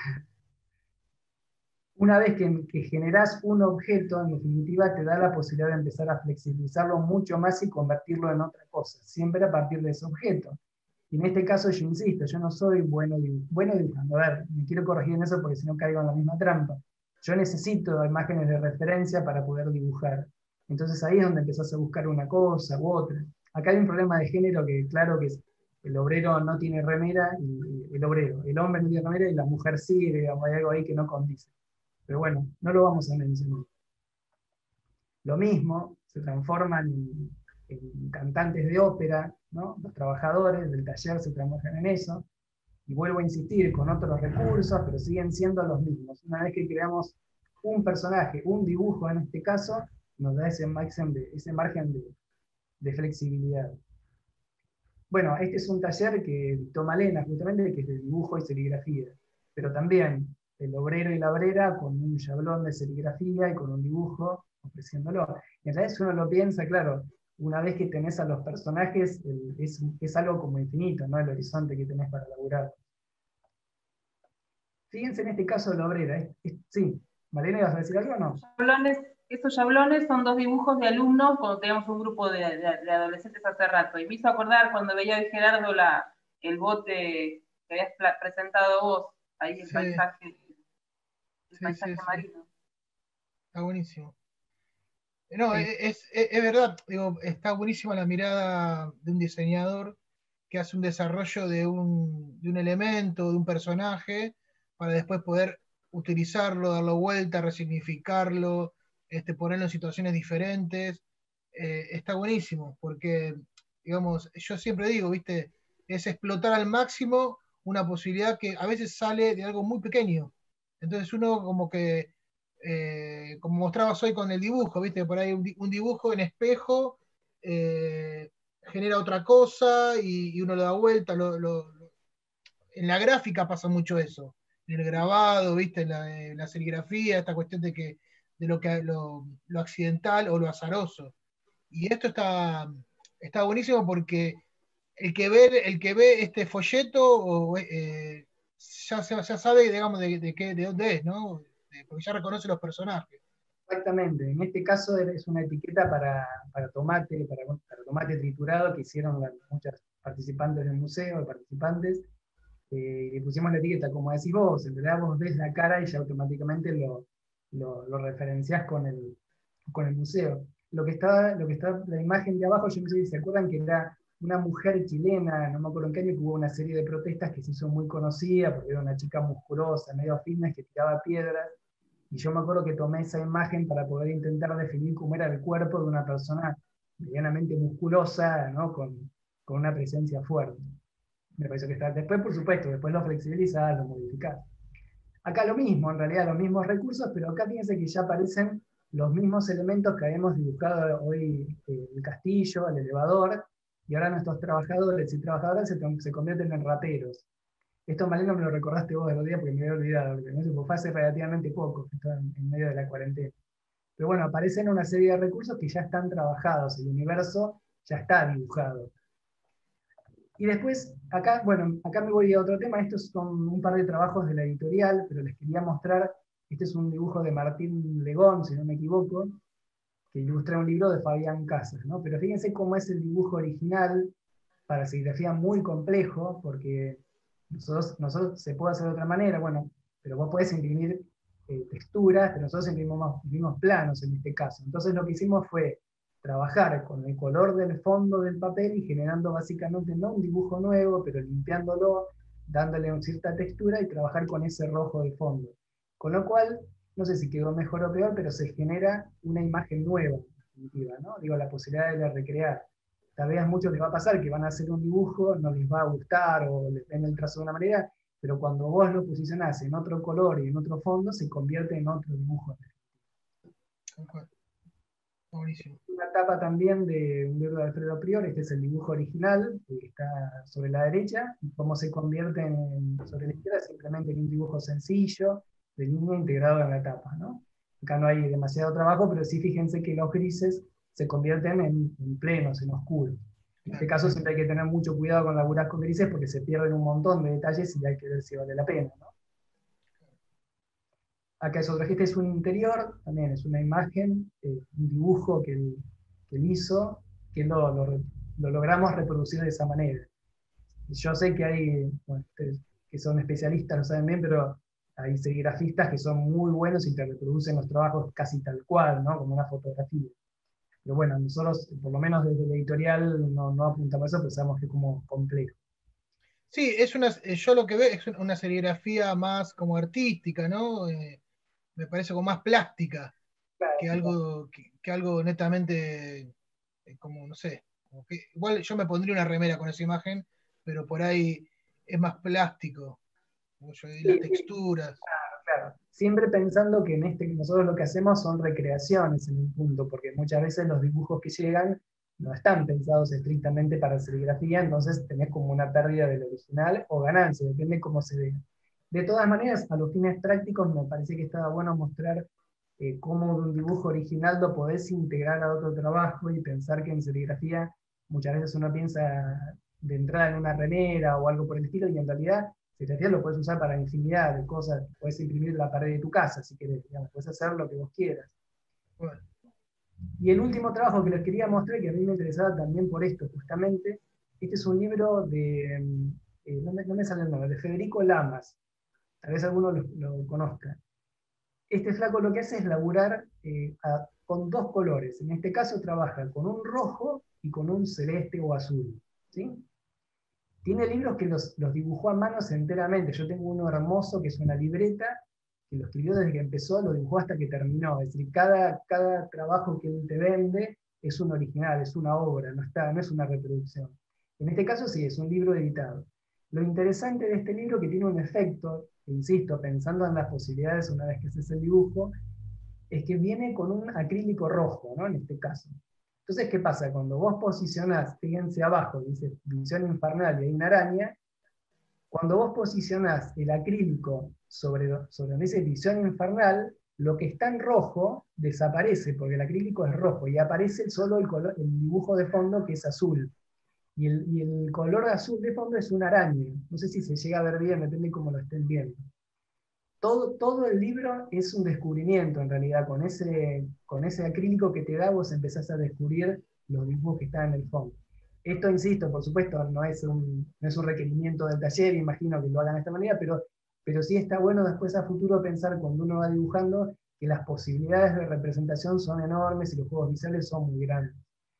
una vez que, que generás un objeto, en definitiva te da la posibilidad de empezar a flexibilizarlo mucho más y convertirlo en otra cosa, siempre a partir de ese objeto. Y en este caso yo insisto, yo no soy bueno, bueno dibujando, a ver, me quiero corregir en eso porque si no caigo en la misma trampa. Yo necesito imágenes de referencia para poder dibujar. Entonces ahí es donde empezás a buscar una cosa u otra. Acá hay un problema de género que claro que es, el obrero no tiene remera, y el obrero, el hombre no tiene remera y la mujer sí, digamos, hay algo ahí que no condice. Pero bueno, no lo vamos a mencionar. Lo mismo, se transforman en, en cantantes de ópera, ¿no? Los trabajadores del taller se trabajan en eso, y vuelvo a insistir, con otros recursos, pero siguen siendo los mismos. Una vez que creamos un personaje, un dibujo en este caso, nos da ese margen de, ese margen de, de flexibilidad. Bueno, este es un taller que dictó Malena, justamente, que es de dibujo y serigrafía, pero también el obrero y la obrera con un chablón de serigrafía y con un dibujo ofreciéndolo. Y en realidad, si uno lo piensa, claro, una vez que tenés a los personajes, el, es, es algo como infinito, ¿no? El horizonte que tenés para laburar. Fíjense en este caso de la obrera. Es, es, sí, Malena, ¿ibas a decir algo o no? Chablones, esos chablones son dos dibujos de alumnos cuando teníamos un grupo de, de, de adolescentes hace rato. Y me hizo acordar cuando veía a Gerardo la, el bote que habías presentado vos, ahí el Sí. paisaje, el Sí, paisaje sí, sí. marino. Está buenísimo. No, Sí. es, es, es verdad, digo, está buenísima la mirada de un diseñador que hace un desarrollo de un, de un elemento, de un personaje, para después poder utilizarlo, darlo vuelta, resignificarlo, este, ponerlo en situaciones diferentes. Eh, está buenísimo, porque, digamos, yo siempre digo, ¿viste? Es explotar al máximo una posibilidad que a veces sale de algo muy pequeño. Entonces uno como que eh, como mostrabas hoy con el dibujo, ¿viste? Por ahí un, un dibujo en espejo eh, genera otra cosa y, y, uno lo da vuelta. Lo, lo, lo, en la gráfica pasa mucho eso. En el grabado, ¿viste? En la, en la serigrafía, esta cuestión de que de lo, que, lo, lo accidental o lo azaroso. Y esto está, está buenísimo porque el que ve, el que ve este folleto o, eh, ya, ya, sabe, digamos, de, de, qué, de dónde es, ¿no? Porque ya reconoce los personajes. Exactamente, en este caso es una etiqueta para, para tomate, para, para tomate triturado que hicieron muchas participantes del museo, participantes, eh, y le pusimos la etiqueta, como decís vos, en realidad vos ves la cara y ya automáticamente lo, lo, lo referenciás con el, con el museo. Lo que está, lo que está, la imagen de abajo, yo no sé si se acuerdan que era una mujer chilena, no me acuerdo en qué año, que hubo una serie de protestas que se hizo muy conocida, porque era una chica musculosa, medio fitness, que tiraba piedras. Y yo me acuerdo que tomé esa imagen para poder intentar definir cómo era el cuerpo de una persona medianamente musculosa, ¿no? con, con una presencia fuerte. Me parece que está. Después, por supuesto, después lo flexibilizás, lo modificás. Acá lo mismo, en realidad, los mismos recursos, pero acá fíjense que ya aparecen los mismos elementos que habíamos dibujado hoy, eh, el castillo, el elevador, y ahora nuestros trabajadores y trabajadoras se, se convierten en raperos. Esto, Maleno, me lo recordaste vos el otro día porque me había olvidado, porque no sé, fue hace relativamente poco, estaba en, en medio de la cuarentena. Pero bueno, aparecen una serie de recursos que ya están trabajados, el universo ya está dibujado. Y después, acá, bueno, acá me voy a otro tema, estos son un par de trabajos de la editorial, pero les quería mostrar, este es un dibujo de Martín Legón, si no me equivoco, que ilustra un libro de Fabián Casas, ¿no? Pero fíjense cómo es el dibujo original, para serigrafía muy complejo, porque nosotros, nosotros se puede hacer de otra manera, bueno, pero vos podés imprimir eh, texturas, pero nosotros imprimimos, imprimimos planos en este caso. Entonces lo que hicimos fue trabajar con el color del fondo del papel y generando básicamente no un dibujo nuevo, pero limpiándolo, dándole una cierta textura y trabajar con ese rojo de fondo. Con lo cual, no sé si quedó mejor o peor, pero se genera una imagen nueva, en definitiva, ¿no? Digo, la posibilidad de recrear. Tal vez a muchos les va a pasar que van a hacer un dibujo, no les va a gustar o les ven el trazo de una manera, pero cuando vos lo posicionás en otro color y en otro fondo, se convierte en otro dibujo. Buenísimo. Una tapa también de un libro de Alfredo Prior, este es el dibujo original, que está sobre la derecha, y cómo se convierte en, sobre la izquierda simplemente en un dibujo sencillo, de línea integrado en la tapa, ¿no? Acá no hay demasiado trabajo, pero sí fíjense que los grises se convierten en, en plenos, en oscuros. En este caso siempre hay que tener mucho cuidado con laburar con grises porque se pierden un montón de detalles y hay que ver si vale la pena, ¿no? Acá es otro, este es un interior, también es una imagen, eh, un dibujo que él, que él hizo, que lo, lo, lo, logramos reproducir de esa manera. Yo sé que hay, bueno, ustedes que son especialistas lo saben bien, pero hay serigrafistas que son muy buenos y te reproducen los trabajos casi tal cual, ¿no? Como una fotografía. Pero bueno, nosotros, por lo menos desde la editorial, no, no apuntamos a eso, pensamos que es como complejo. Sí, es una, yo lo que veo es una serigrafía más como artística, ¿no? Eh, me parece como más plástica Claro, que algo, que, que algo netamente, eh, como, no sé, como que, igual yo me pondría una remera con esa imagen, pero por ahí es más plástico, como yo, y las sí, sí. texturas. Claro, siempre pensando que en este, nosotros lo que hacemos son recreaciones en un punto, porque muchas veces los dibujos que llegan no están pensados estrictamente para serigrafía, entonces tenés como una pérdida del original o ganancia, depende cómo se vea. De todas maneras, a los fines prácticos me parece que estaba bueno mostrar eh, cómo un dibujo original lo podés integrar a otro trabajo y pensar que en serigrafía muchas veces uno piensa de entrada en una remera o algo por el estilo, y en realidad serigrafía lo puedes usar para infinidad de cosas, puedes imprimir la pared de tu casa si querés, digamos, puedes hacer lo que vos quieras. Bueno, Y el último trabajo que les quería mostrar, que a mí me interesaba también por esto, justamente, este es un libro de, eh, no, me, no me sale el nombre, de Federico Lamas, tal vez alguno lo, lo conozca. Este flaco lo que hace es laburar eh, a, con dos colores, en este caso trabaja con un rojo y con un celeste o azul, ¿sí? Tiene libros que los, los dibujó a manos enteramente. Yo tengo uno hermoso que es una libreta, que lo escribió desde que empezó, lo dibujó hasta que terminó. Es decir, cada, cada trabajo que él te vende es un original, es una obra, no, está, no es una reproducción. En este caso sí, es un libro editado. Lo interesante de este libro es que tiene un efecto, insisto, pensando en las posibilidades una vez que haces el dibujo, es que viene con un acrílico rojo, ¿no? En este caso. Entonces, ¿qué pasa? Cuando vos posicionás, fíjense abajo, dice visión infernal y hay una araña, cuando vos posicionás el acrílico sobre, sobre donde dice visión infernal, lo que está en rojo desaparece, porque el acrílico es rojo, y aparece solo el, color, el dibujo de fondo que es azul. Y el, y el color azul de fondo es una araña. No sé si se llega a ver bien, depende de cómo lo estén viendo. Todo, todo el libro es un descubrimiento, en realidad. Con ese, con ese acrílico que te da, vos empezás a descubrir los dibujos que están en el fondo. Esto, insisto, por supuesto, no es un, no es un requerimiento del taller, imagino que lo hagan de esta manera, pero, pero sí está bueno después a futuro pensar cuando uno va dibujando que las posibilidades de representación son enormes y los juegos visuales son muy grandes.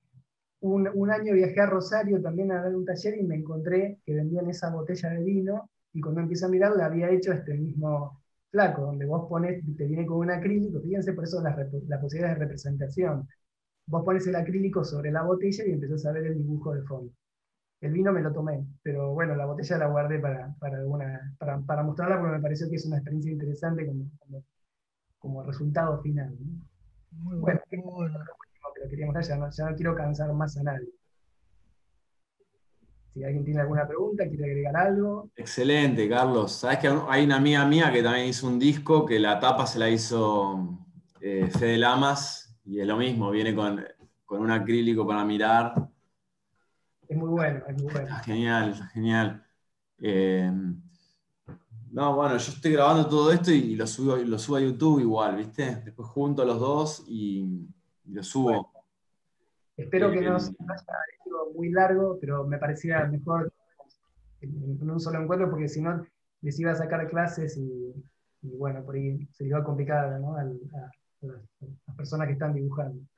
Un, un año viajé a Rosario también a dar un taller y me encontré que vendían esa botella de vino, y cuando empecé a mirar la había hecho este mismo flaco, donde vos pones, te viene con un acrílico, fíjense por eso las, las posibilidades de representación. Vos pones el acrílico sobre la botella y empezás a ver el dibujo de fondo. El vino me lo tomé, pero bueno, la botella la guardé para, para, alguna, para, para mostrarla porque me pareció que es una experiencia interesante como, como, como resultado final, ¿no? muy Bueno, bueno, muy bueno. que lo queríamos hacer, ya no, ya no quiero cansar más a nadie. Si alguien tiene alguna pregunta, quiere agregar algo. Excelente, Carlos. Sabes que hay una amiga mía que también hizo un disco que la tapa se la hizo eh, Fede Lamas y es lo mismo, viene con, con un acrílico para mirar. Es muy bueno, es muy bueno. Está genial, genial. Eh, no, bueno, yo estoy grabando todo esto y lo subo, lo subo a YouTube igual, ¿viste? Después junto a los dos y, y lo subo. Bueno, espero que no, Eh, se- no haya sido muy largo, pero me parecía mejor en, en un solo encuentro, porque si no les iba a sacar clases y, y bueno, por ahí se iba a complicar, ¿no? Al- a, a las, a las personas que están dibujando.